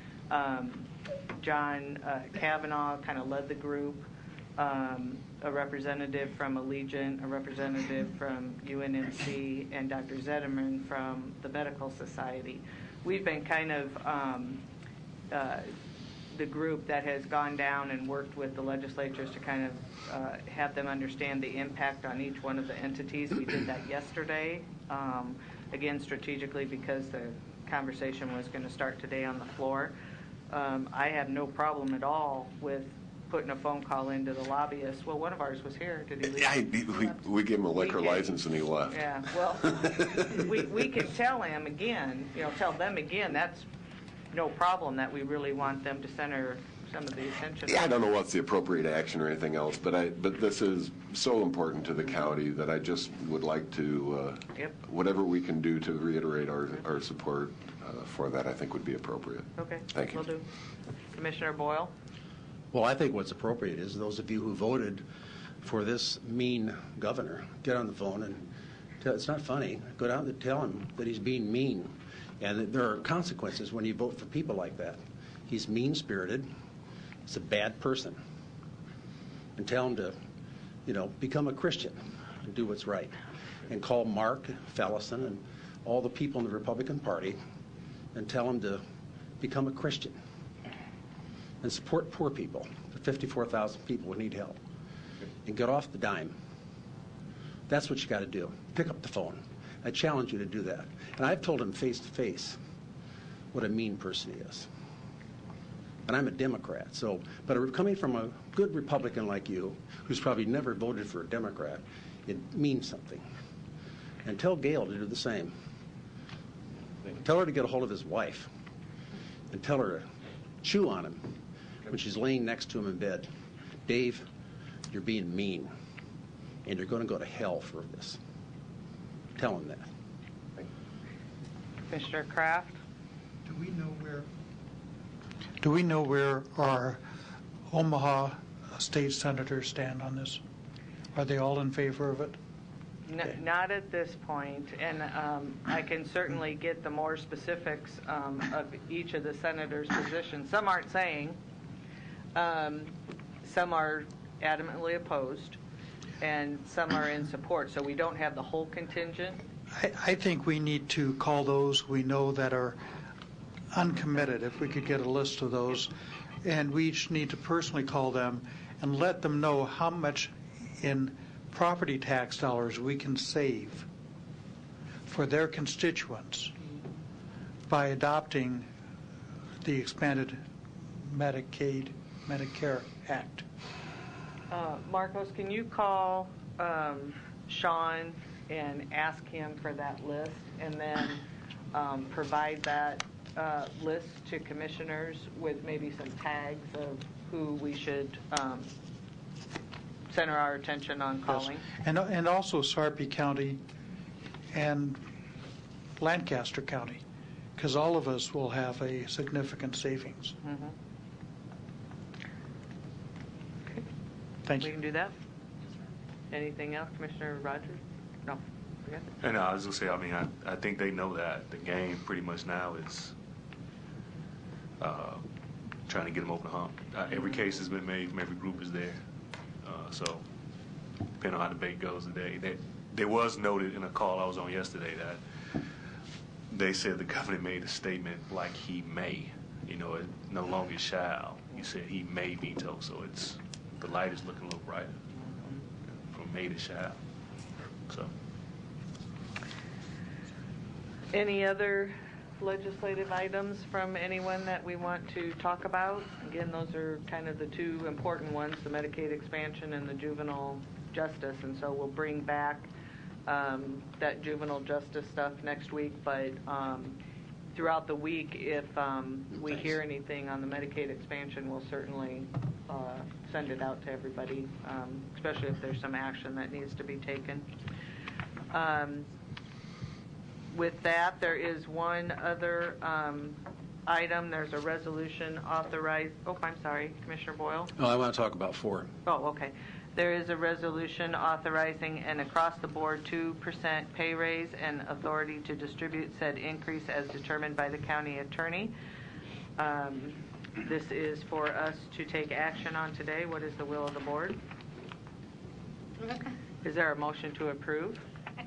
John Kavanaugh kind of led the group, a representative from Allegiant, a representative from UNMC, and Dr. Zetterman from the Medical Society. We've been kind of the group that has gone down and worked with the legislatures to kind of have them understand the impact on each one of the entities. We did that yesterday, again strategically because the conversation was going to start today on the floor. I have no problem at all with putting a phone call into the lobbyists. Well, one of ours was here. Did he leave? We gave him a liquor license and he left. Yeah, well, we can tell him again, tell them again, that's no problem, that we really want them to center some of the attention. Yeah, I don't know what's the appropriate action or anything else, but this is so important to the county that I just would like to, whatever we can do to reiterate our support for that, I think would be appropriate. Okay. Thank you. Will do. Commissioner Boyle? Well, I think what's appropriate is those of you who voted for this mean governor, get on the phone and it's not funny. Go down and tell him that he's being mean. And there are consequences when you vote for people like that. He's mean-spirited. He's a bad person. And tell him to, become a Christian and do what's right. And call Mark Fellison and all the people in the Republican Party and tell them to become a Christian and support poor people, the 54,000 people who need help, and get off the dime. That's what you got to do. Pick up the phone. I challenge you to do that. And I've told him face to face what a mean person he is. And I'm a Democrat, but coming from a good Republican like you, who's probably never voted for a Democrat, it means something. And tell Gail to do the same. Tell her to get a hold of his wife and tell her to chew on him when she's laying next to him in bed. Dave, you're being mean, and you're going to go to hell for this. Tell him that. Commissioner Kraft? Do we know where our Omaha state senators stand on this? Are they all in favor of it? Not at this point, and I can certainly get the more specifics of each of the senators' positions. Some aren't saying, some are adamantly opposed, and some are in support, so we don't have the whole contingent. I think we need to call those we know that are uncommitted, if we could get a list of those, and we each need to personally call them and let them know how much in property tax dollars we can save for their constituents by adopting the expanded Medicaid Medicare Act. Marcos, can you call Sean and ask him for that list, and then provide that list to commissioners with maybe some tags of who we should center our attention on calling? Yes. And also Sarpy County and Lancaster County, because all of us will have a significant savings. Mm-hmm. Okay. Thank you. We can do that. Anything else, Commissioner Rogers? No. Okay. And I was going to say, I mean, I think they know that the game pretty much now is trying to get them over the hump. Every case has been made from every group is there. So depending on how the debate goes today, there was noted in a call I was on yesterday that they said the governor made a statement like he may, it no longer shall. He said he may veto, so the light is looking a little brighter from may to shall. So. Any other legislative items from anyone that we want to talk about? Again, those are kind of the two important ones, the Medicaid expansion and the juvenile justice, and so we'll bring back that juvenile justice stuff next week, but throughout the week, if we hear anything on the Medicaid expansion, we'll certainly send it out to everybody, especially if there's some action that needs to be taken. With that, there is one other item. There's a resolution authorized. Oh, I'm sorry, Commissioner Boyle. Oh, I want to talk about 4. Oh, okay. There is a resolution authorizing an across-the-board 2% pay raise and authority to distribute said increase as determined by the county attorney. This is for us to take action on today. What is the will of the board? Is there a motion to approve?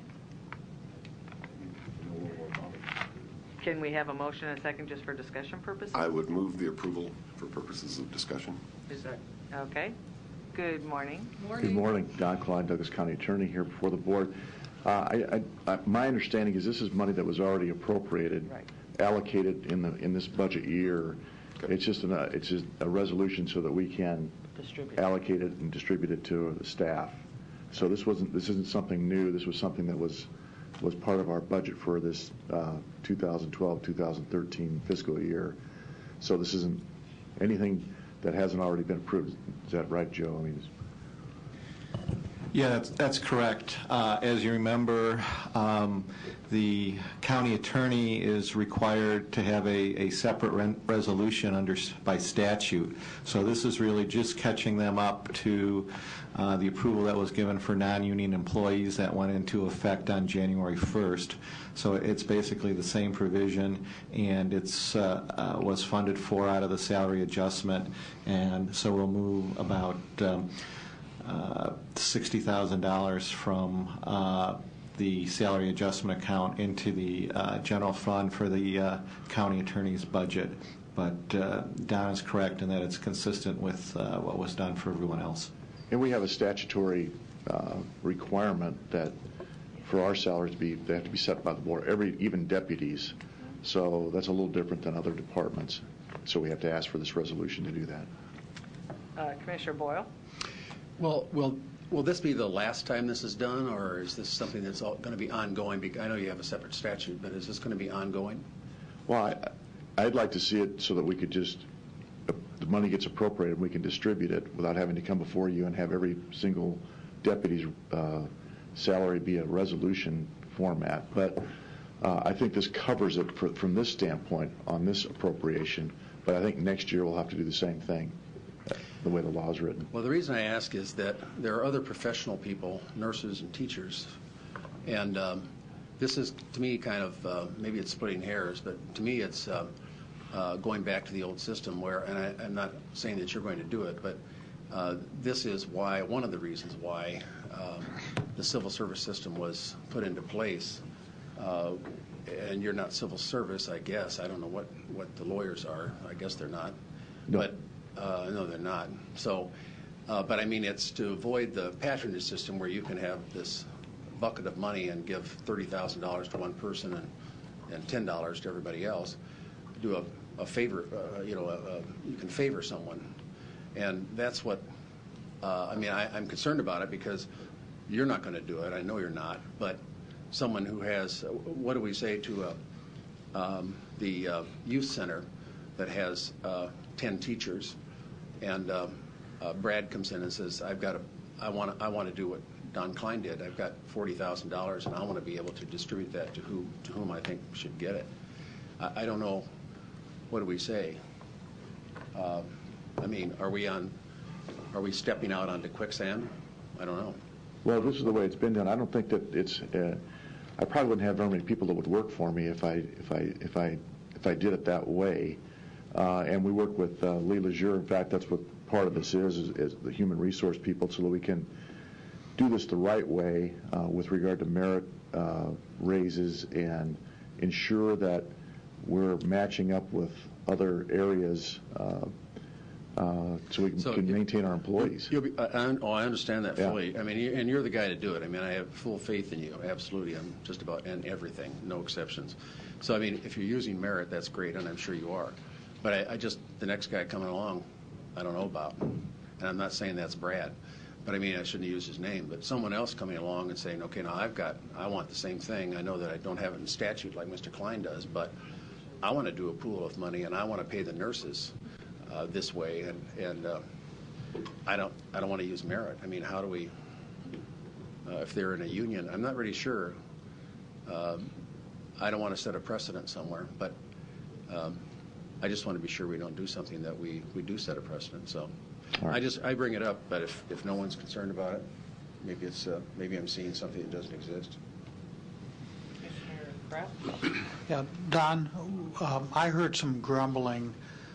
Can we have a motion and a second just for discussion purposes? I would move the approval for purposes of discussion. Is that okay? Good morning. Good morning. Don Klein, Douglas County Attorney, here before the board. My understanding is this is money that was already appropriated, right, allocated in this budget year. Okay. It's just a resolution so that we can allocate it and distribute it to the staff. So this isn't something new. This was something that was part of our budget for this 2012-2013 fiscal year. So this isn't anything that hasn't already been approved. Is that right, Joe? I mean, yeah, that's correct. As you remember, the county attorney is required to have a separate resolution by statute. So this is really just catching them up to the approval that was given for non-union employees that went into effect on January 1st. So it's basically the same provision, and it's was funded for out of the salary adjustment, and so we'll move about $60,000 from the salary adjustment account into the general fund for the county attorney's budget. But Don is correct in that it's consistent with what was done for everyone else. And we have a statutory requirement that for our salaries they have to be set by the board, even deputies. So that's a little different than other departments. So we have to ask for this resolution to do that. Commissioner Boyle? Well, will this be the last time this is done, or is this something that's going to be ongoing? I know you have a separate statute, but is this going to be ongoing? Well, I'd like to see it so that we could just, the money gets appropriated and we can distribute it without having to come before you and have every single deputy's salary be a resolution format. But I think this covers it from this standpoint on this appropriation. But I think next year we'll have to do the same thing, the way the law is written. Well, the reason I ask is that there are other professional people, nurses and teachers, and this is, to me, kind of, maybe it's splitting hairs, but to me it's going back to the old system where, and I'm not saying that you're going to do it, but this is why, one of the reasons why the civil service system was put into place. And you're not civil service, I guess. I don't know what the lawyers are. I guess they're not. No. But no, they're not. So, but I mean, it's to avoid the patronage system where you can have this bucket of money and give $30,000 to one person and $10 to everybody else. Do a favor, you can favor someone. And that's what, I mean, I'm concerned about it because you're not going to do it. I know you're not. But someone who has, what do we say to the youth center that has 10 teachers, and Brad comes in and says, I want to do what Don Klein did. I've got $40,000, and I want to be able to distribute that to whom I think should get it. I don't know. What do we say? I mean, are we stepping out onto quicksand? I don't know. Well, this is the way it's been done. I don't think that it's. I probably wouldn't have very many people that would work for me if I did it that way. And we work with Lee Lejeune. In fact, that's what part of this is the human resource people, so that we can do this the right way with regard to merit raises and ensure that we're matching up with other areas so we can maintain our employees. I understand that fully. Yeah. I mean, and you're the guy to do it. I mean, I have full faith in you. Absolutely, on just about and everything, no exceptions. So, I mean, if you're using merit, that's great, and I'm sure you are. But I just, the next guy coming along, I don't know about. And I'm not saying that's Brad. But I mean, I shouldn't use his name. But someone else coming along and saying, okay, now I want the same thing. I know that I don't have it in statute like Mr. Klein does, but I want to do a pool of money, and I want to pay the nurses this way, and I don't want to use merit. I mean, how do we, if they're in a union, I'm not really sure. I don't want to set a precedent somewhere, but I just want to be sure we don't do something that we do set a precedent. So right. I bring it up, but if no one's concerned about it, maybe I'm seeing something that doesn't exist. Yeah, Don, I heard some grumbling,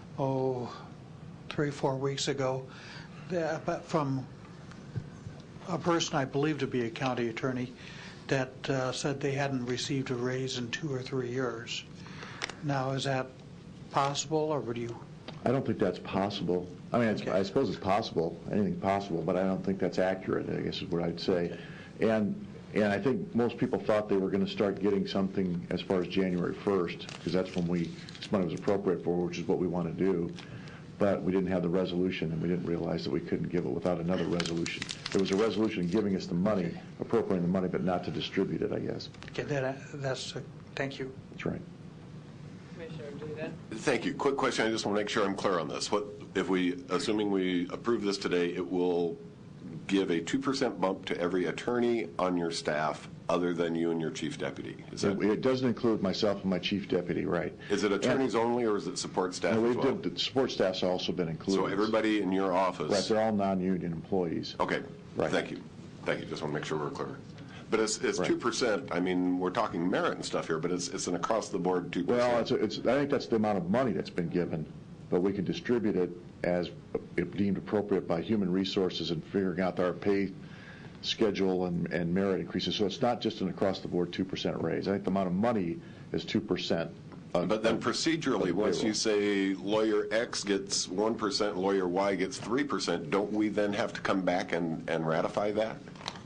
3-4 weeks ago, but from a person I believe to be a county attorney that said they hadn't received a raise in 2 or 3 years. Now, is that possible, or would you? I don't think that's possible. I mean, I suppose it's possible, anything's possible, but I don't think that's accurate, I guess is what I'd say. And I think most people thought they were going to start getting something as far as January 1st, because that's when this money was appropriate for, which is what we want to do. But we didn't have the resolution, and we didn't realize that we couldn't give it without another resolution. There was a resolution giving us the money, appropriating the money, but not to distribute it, I guess. Okay, thank you. That's right. Commissioner Duda? Thank you. Quick question. I just want to make sure I'm clear on this. Assuming we approve this today, it will give a 2% bump to every attorney on your staff other than you and your chief deputy. It doesn't include myself and my chief deputy, right. Is it attorneys only, or is it support staff as well? The support staff's also been included. So everybody in your office? Right, they're all non-union employees. Okay, right. Thank you. Just want to make sure we're clear. But it's right. 2%. I mean, we're talking merit and stuff here, but it's an across-the-board 2%. Well, I think that's the amount of money that's been given, but we can distribute it as deemed appropriate by human resources and figuring out our pay schedule and merit increases. So it's not just an across-the-board 2% raise. I think the amount of money is 2%. But then procedurally, once you say lawyer X gets 1%, lawyer Y gets 3%, don't we then have to come back and ratify that?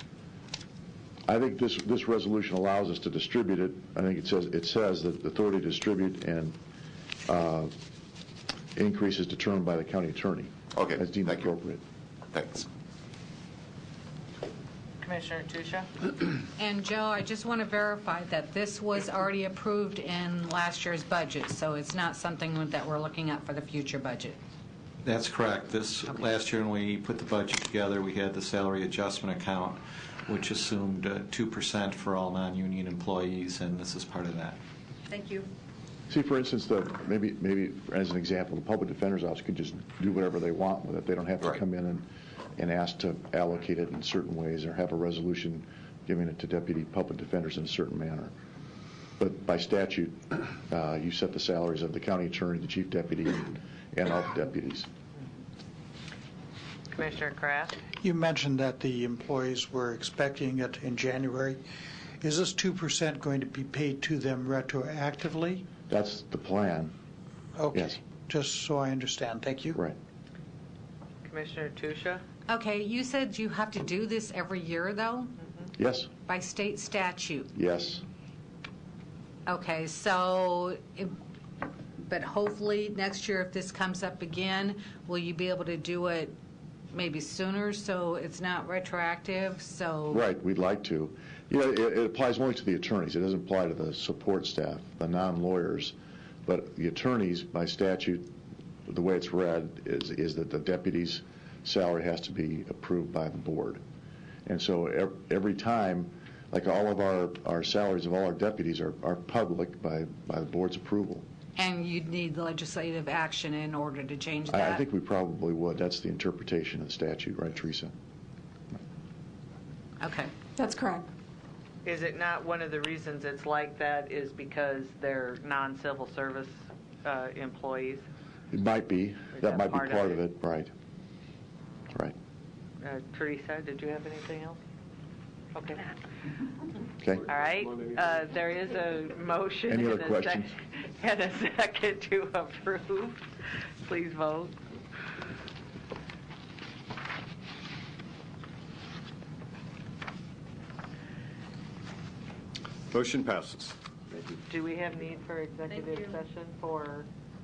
I think this resolution allows us to distribute it. I think it says that the authority to distribute and increase is determined by the county attorney. Okay. As deemed appropriate. Thanks. Commissioner Tusha? And Joe, I just want to verify that this was already approved in last year's budget, so it's not something that we're looking at for the future budget. That's correct. Last year when we put the budget together, we had the salary adjustment account, which assumed 2% for all non-union employees, and this is part of that. Thank you. See, for instance, maybe as an example, the public defender's office could just do whatever they want with it. They don't have to come in and ask to allocate it in certain ways or have a resolution giving it to deputy public defenders in a certain manner. But by statute, you set the salaries of the county attorney, the chief deputy, and all the deputies. Commissioner Kraft? You mentioned that the employees were expecting it in January. Is this 2% going to be paid to them retroactively? That's the plan. Okay. Yes. Just so I understand. Thank you. Right. Commissioner Tusha? Okay, you said you have to do this every year, though? Mm-hmm. Yes. By state statute? Yes. Okay, so But hopefully, next year, if this comes up again, will you be able to do it maybe sooner so it's not retroactive? So Right, we'd like to. It applies only to the attorneys. It doesn't apply to the support staff, the non-lawyers. But the attorneys, by statute, the way it's read is that the deputy's salary has to be approved by the board. And so every time, like all of our salaries of all our deputies are public by the board's approval. And you'd need legislative action in order to change that? I think we probably would. That's the interpretation of the statute, right, Teresa? Okay. That's correct. Is it not one of the reasons it's like that is because they're non-civil service employees? It might be. That might be part of it, right. Right. Teresa, did you have anything else? Okay. Okay. All right. There is a motion Any other questions? And a second to approve. Please vote. Motion passes. Do we have need for executive session for?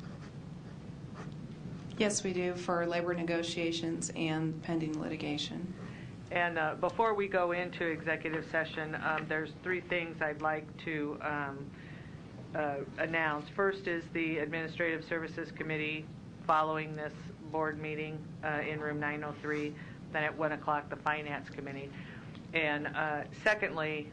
Yes, we do, for labor negotiations and pending litigation. And before we go into executive session, there's three things I'd like to announce. First is the Administrative Services Committee following this board meeting in room 903. Then at 1 o'clock, the Finance Committee. And thirdly,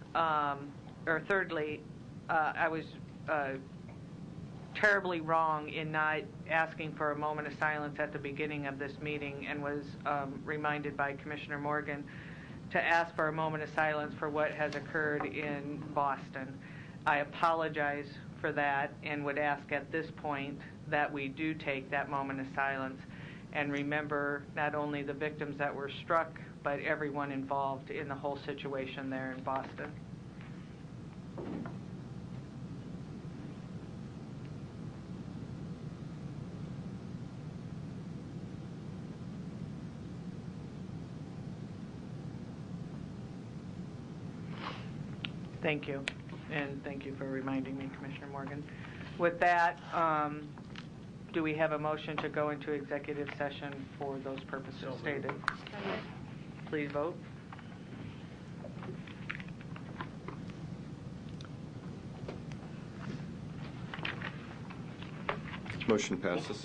I was terribly wrong in not asking for a moment of silence at the beginning of this meeting, and was reminded by Commissioner Morgan to ask for a moment of silence for what has occurred in Boston. I apologize for that and would ask at this point that we do take that moment of silence and remember not only the victims that were struck, but everyone involved in the whole situation there in Boston. Thank you, and thank you for reminding me, Commissioner Morgan. With that, do we have a motion to go into executive session for those purposes stated? Please vote. Motion passes.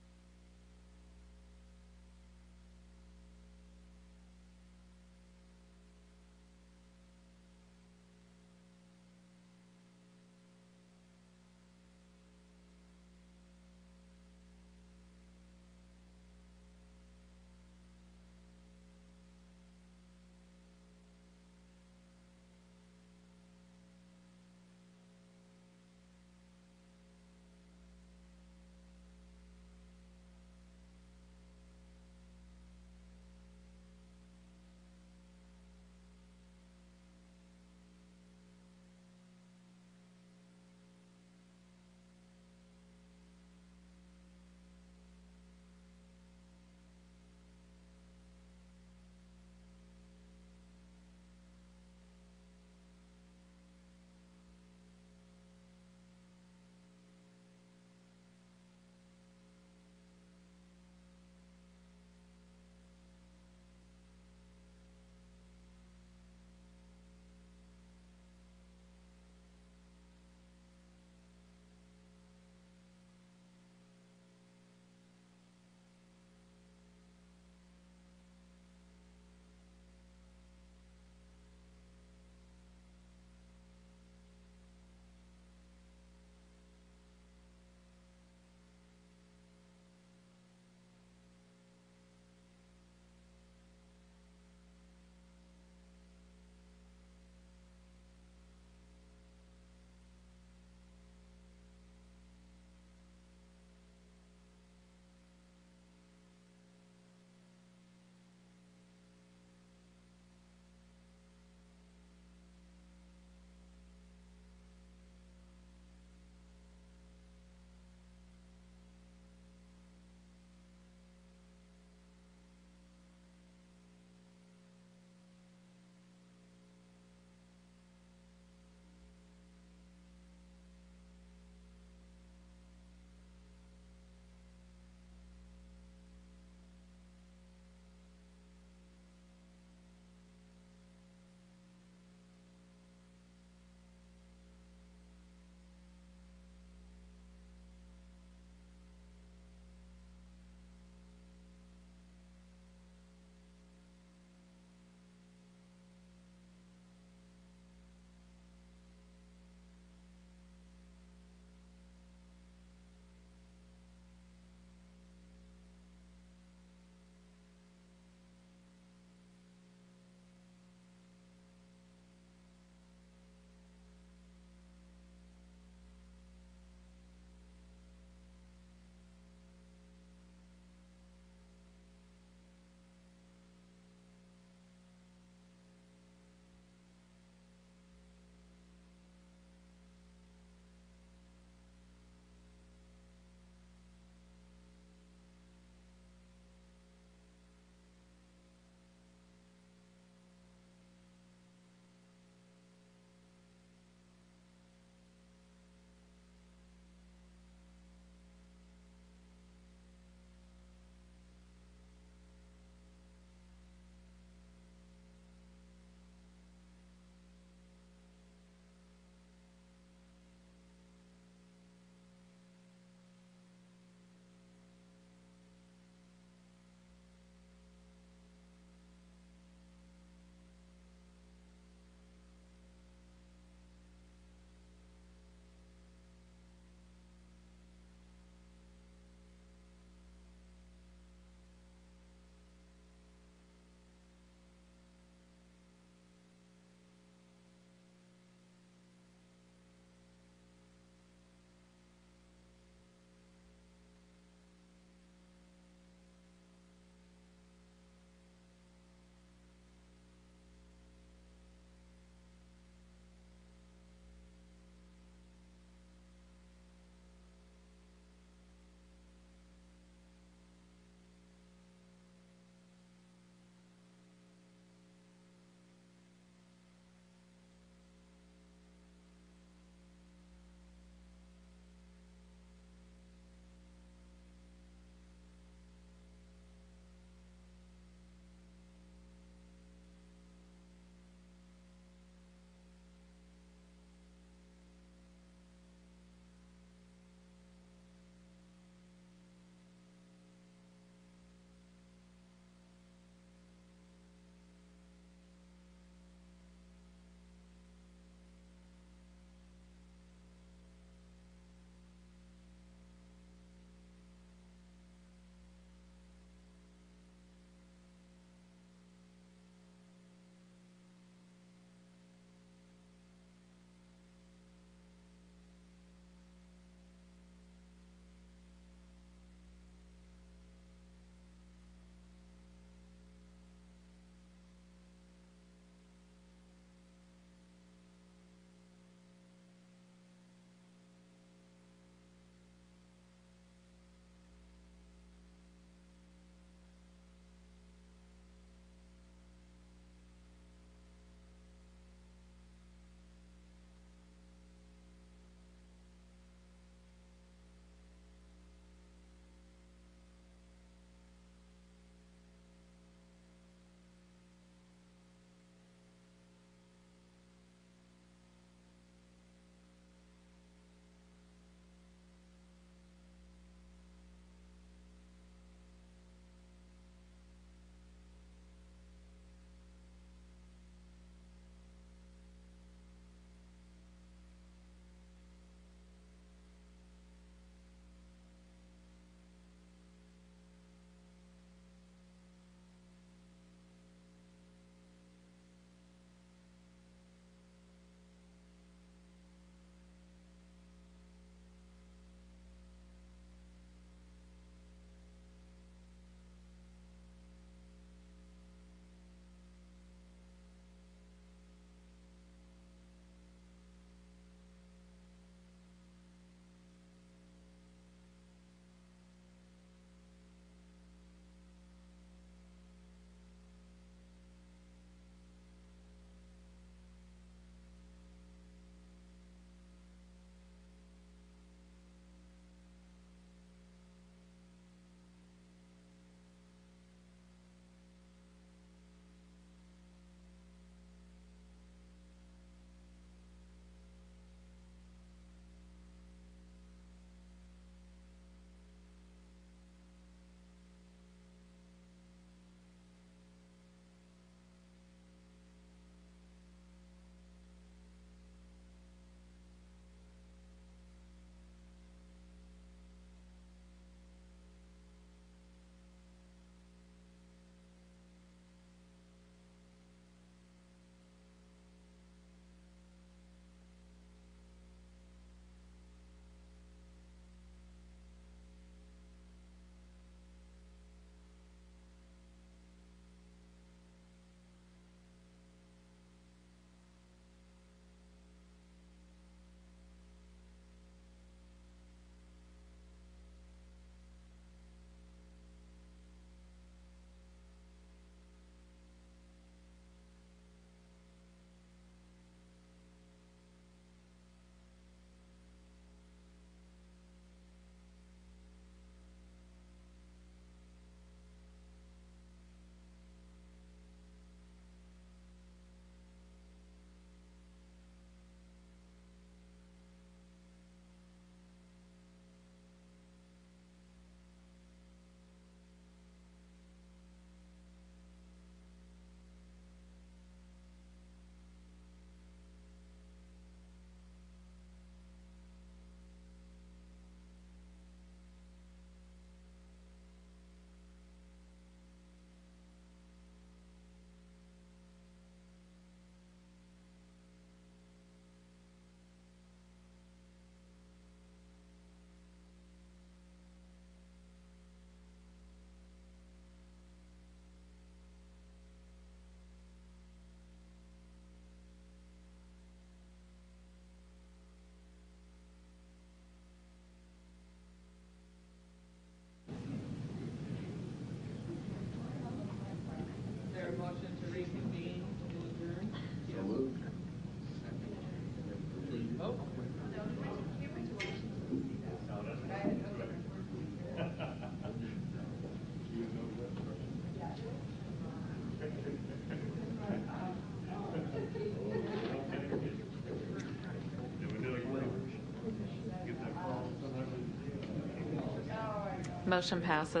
Motion passes.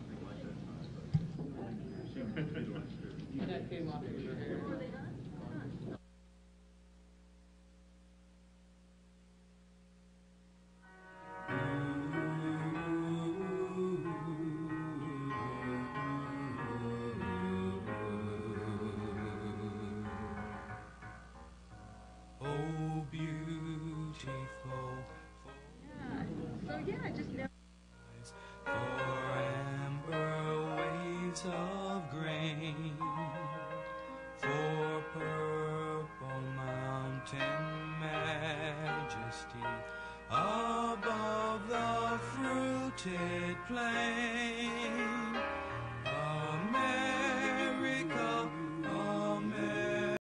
Oh, beautiful. So yeah, just know. For amber waves of grain, for purple mountain majesty, above the fruited plain.